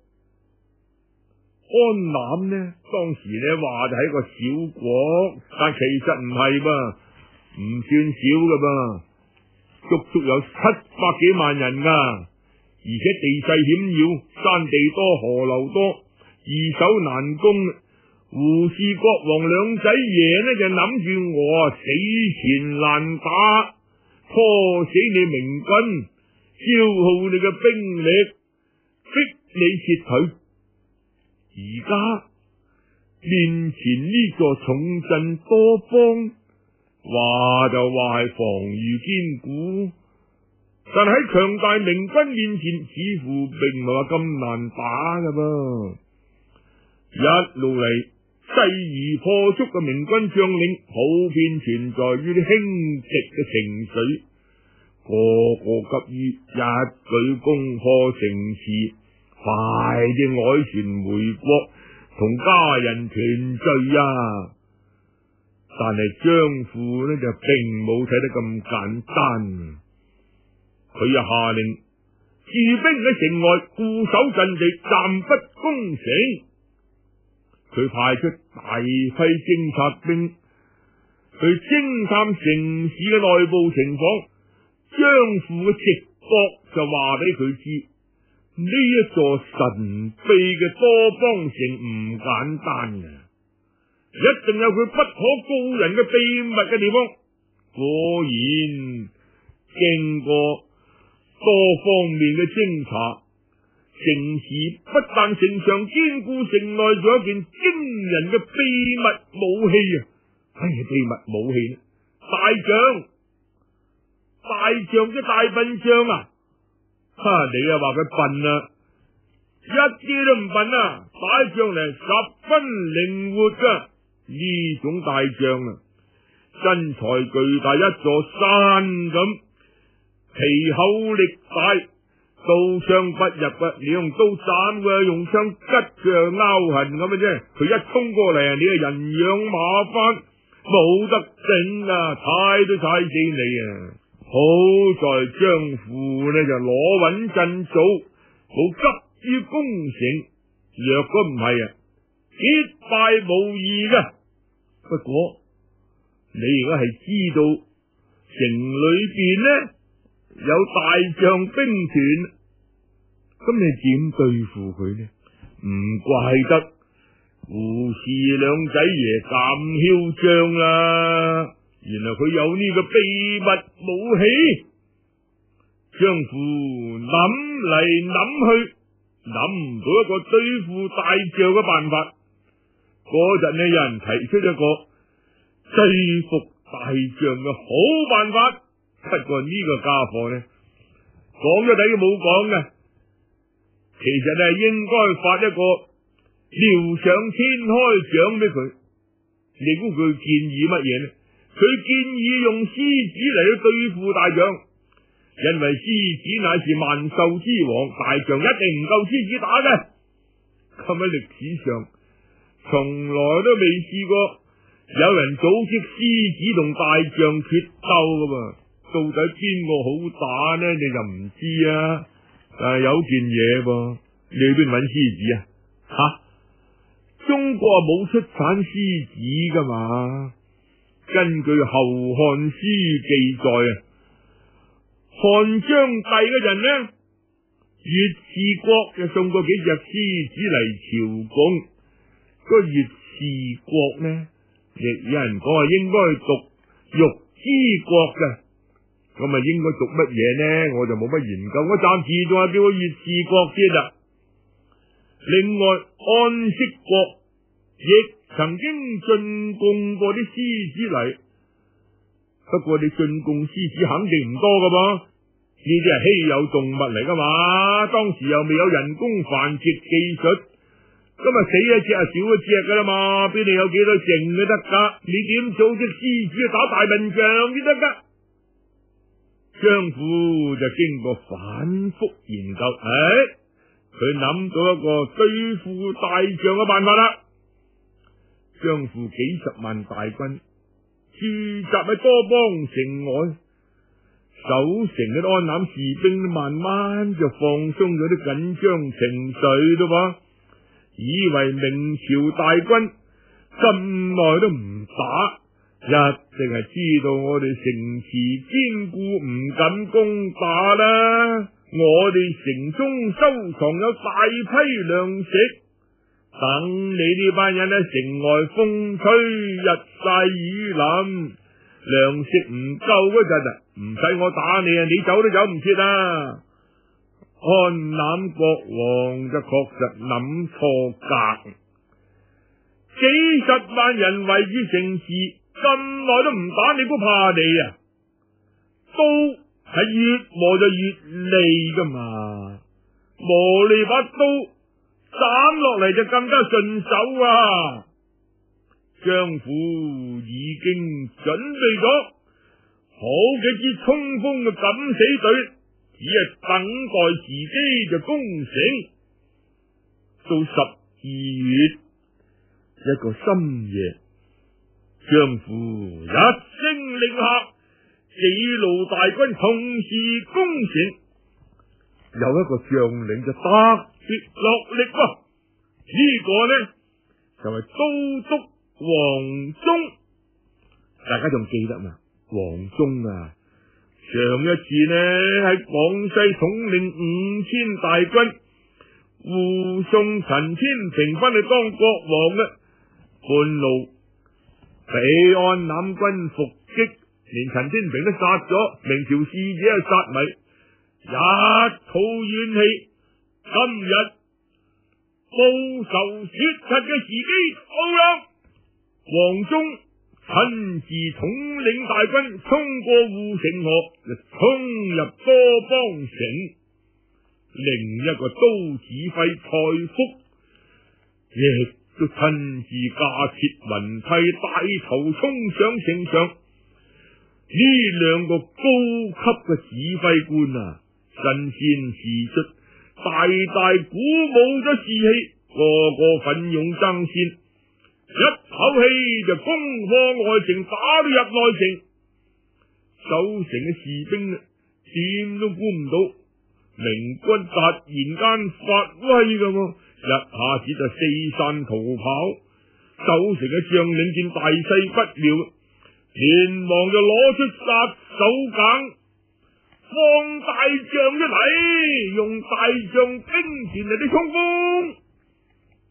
A: 安南呢，當時呢話就係一個小國，但其實唔係噃，唔算少噶噃，足足有700幾萬人噶，而且地勢險要，山地多，河流多，易守難攻。胡氏國王兩仔爺呢就諗住我死纏爛打，拖死你明軍，消耗你嘅兵力，逼你撤退。而家面前呢座重鎮多邦，話就話係防禦堅固，但喺強大明軍面前，似乎並唔係話咁難打噶噃。一路嚟勢如破竹嘅明軍將領，普遍存在於啲輕敵嘅情緒，個個急於一舉攻破城池，快啲凱旋回國，同家人團聚啊！但係張富呢就並冇睇得咁簡單，佢又下令駐兵喺城外固守陣地，暫不攻城。佢派出大批偵察兵去偵探城市嘅內部情況。張富嘅直覺就話俾佢知，呢一座神秘嘅多邦城唔簡單嘅，一定有佢不可告人嘅秘密嘅地方。果然經過多方面嘅偵查，城市不但城牆堅固，城內仲有一件驚人嘅秘密武器啊！秘密武器呢？大象嘅大笨象啊！你啊話佢笨啊，一啲都唔笨啊！擺上嚟十分靈活噶，呢種大象啊，身材巨大，一座山咁，皮厚力大，刀槍不入啊！你用刀斬佢，用槍拮佢拗痕咁嘅啫。佢一衝過嚟，你係人仰馬翻，冇得頂啊！踩都踩死你啊！好在張富呢就攞穩陣早，冇急於攻城。若果唔係啊，必敗無疑噶。不過你而家係知道城裏邊呢有大象兵團，咁你點對付佢呢？唔怪得胡氏兩仔爺咁囂張啦，原來佢有呢個秘密武器。張父諗嚟諗去，諗唔到一個對付大象嘅辦法。嗰陣呢，有人提出一個對付大象嘅好辦法，不過呢個家伙呢，講咗底都冇講嘅。其實係應該發一個遼上天開獎俾佢。你估佢建議乜嘢呢？佢建議用獅子嚟去對付大象，因為獅子乃是萬獸之王，大象一定唔夠獅子打嘅。咁喺歷史上從來都未試過有人組織獅子同大象決鬥噶噃。到底邊個好打呢？你就唔知啊。但係有件嘢噃，你去邊搵獅子啊？中國冇出產獅子噶嘛？根據《後漢書》記載啊，漢章帝嗰陣呢，越氏國就送過幾隻獅子嚟朝貢。個越氏國呢，亦有人講話應該讀玉之國嘅。咁啊，應該讀乜嘢呢？我就冇乜研究，我暫時仲係叫佢越氏國先啦。另外，安息國亦曾經進貢過啲獅子嚟，不過你進貢獅子肯定唔多噶噃，呢啲係稀有動物嚟噶嘛。當時又未有人工繁殖技術，咁啊死一隻啊少一隻噶啦嘛，邊度有幾多剩都得噶？你點組織獅子去打大笨象先得噶？張父就經過反覆研究，佢諗到一個對付大象嘅辦法啦。張父幾十萬大軍駐紮喺多邦城外，守城嘅安南士兵慢慢就放鬆咗啲緊張情緒咯噃，以為明朝大軍咁耐都唔打，一定係知道我哋城池堅固，唔敢攻打啦。我哋城中收藏有大批糧食，等你呢班人喺城外風吹日曬雨淋，糧食唔夠嗰陣啊，唔使我打你啊，你走都走唔切啊！安南國王就確實諗錯格，幾十萬人圍住城池咁耐都唔打，你估怕你啊？刀係越磨就越利噶嘛，磨利把刀斬落嚟就更加順手啊！張父已經準備咗好幾支衝鋒嘅敢死隊，只係等待時機就攻城。到12月一個深夜，張父一聲令下，幾路大軍同時攻城。有一個將領就特別落力喎，呢個呢就係都督黃忠。大家仲記得嘛？黃忠啊，上一次呢喺廣西統領5000大軍護送陳天平翻去當國王嘅，半路俾安南軍伏擊，連陳天平都殺咗，明朝使者殺迷，一肚怨氣。今日報仇雪恨嘅時機到啦！黃忠親自統領大軍衝過護城河，就衝入多邦城。另一個都指揮蔡福亦都親自駕設雲梯，帶頭衝上城牆。呢兩個高級嘅指揮官啊，身先士卒，大大鼓舞咗士氣，個個奮勇爭先，一口氣就攻破外城，打到入內城。守城嘅士兵點都估唔到明軍突然間發威㗎，一下子就四散逃跑。守城嘅將領見大勢不妙，連忙就攞出殺手鐧，放大象出嚟，用大象兵團嚟啲衝鋒。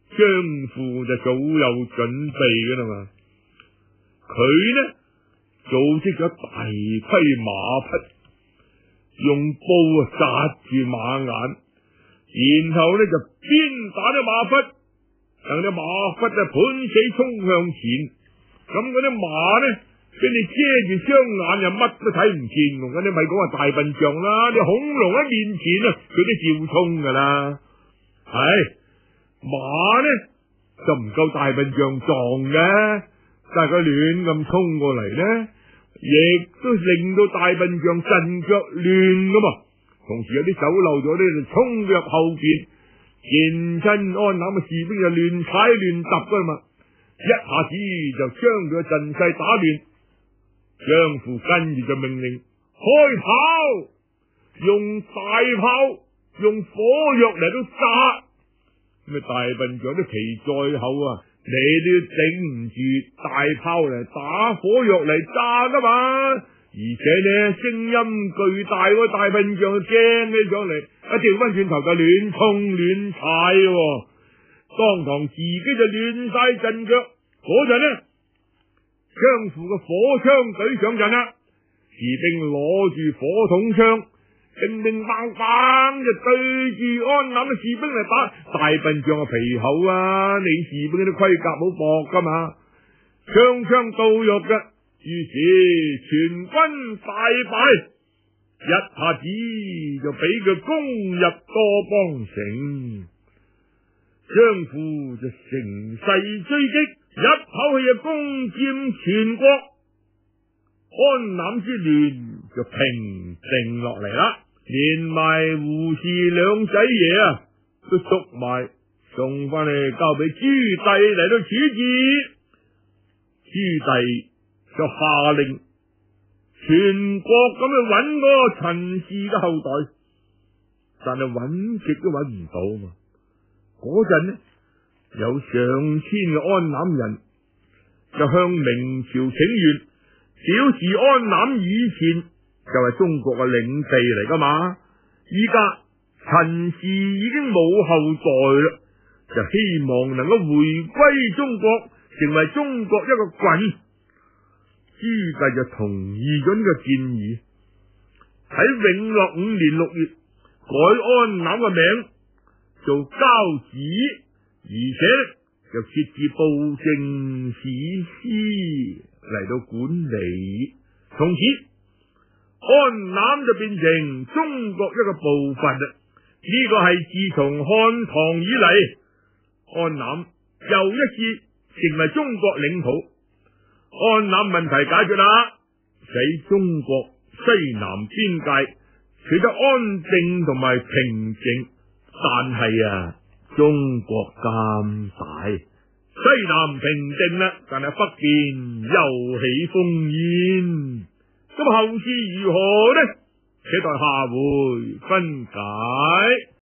A: 張富就早有準備噶啦嘛，佢呢組織咗大批馬匹，用布紮住馬眼，然後呢就鞭打啲馬匹，等啲馬匹就盤死衝向前，咁嗰啲馬呢俾你遮住雙眼，又乜都睇唔見，咁你咪講話大笨象啦，啲恐龍喺面前啊，佢都照衝噶啦。係馬呢就唔夠大笨象撞嘅，但係佢亂咁衝過嚟呢，亦都令到大笨象陣腳亂噶嘛。同時有啲走漏咗呢，就衝入後邊，見親安南嘅士兵就亂踩亂揼噶嘛，一下子就將佢嘅陣勢打亂。張富跟住就命令開炮，用大炮，用火藥嚟到炸。咁大笨象啲皮再厚啊，你都頂唔住大炮嚟打，火藥嚟炸噶嘛。而且呢聲音巨大，大笨象驚起上嚟，一掉翻轉頭就亂衝亂踩，當堂自己就亂晒陣腳。嗰陣呢，張富嘅火槍舉上陣啦，士兵攞住火筒槍，乒乒乓乓就對住安南嘅士兵嚟打。大笨象嘅皮厚啊，你士兵啲盔甲好薄噶嘛，槍槍到肉嘅。於是全軍大敗，一下子就俾佢攻入多邦城。張富就乘勢追擊，一口氣就攻佔全國，安南之亂就平靜落嚟啦。連埋胡氏兩仔爺啊都捉埋，送翻嚟交俾朱棣嚟到處置。朱棣就下令全國咁去揾嗰個陳氏嘅後代，但係揾極都揾唔到嘛。嗰陣呢，有上千嘅安南人就向明朝請願，表示安南以前就係中國嘅領地嚟噶嘛，依家陳氏已經冇後代啦，就希望能夠回歸中國，成為中國一個郡。朱棣就同意咗呢個建議，喺永樂5年6月改安南嘅名做交趾，而且就設置布政使司嚟到管理。從此安南就變成中國一個部分啦。呢個係自從漢唐以嚟，安南又一次成為中國領土。安南問題解決啦，使中國西南邊界取得安定同埋平靜。但係啊，中國咁大，西南平靜啦，但係北邊又起烽煙。咁後事如何呢？且待下回分解。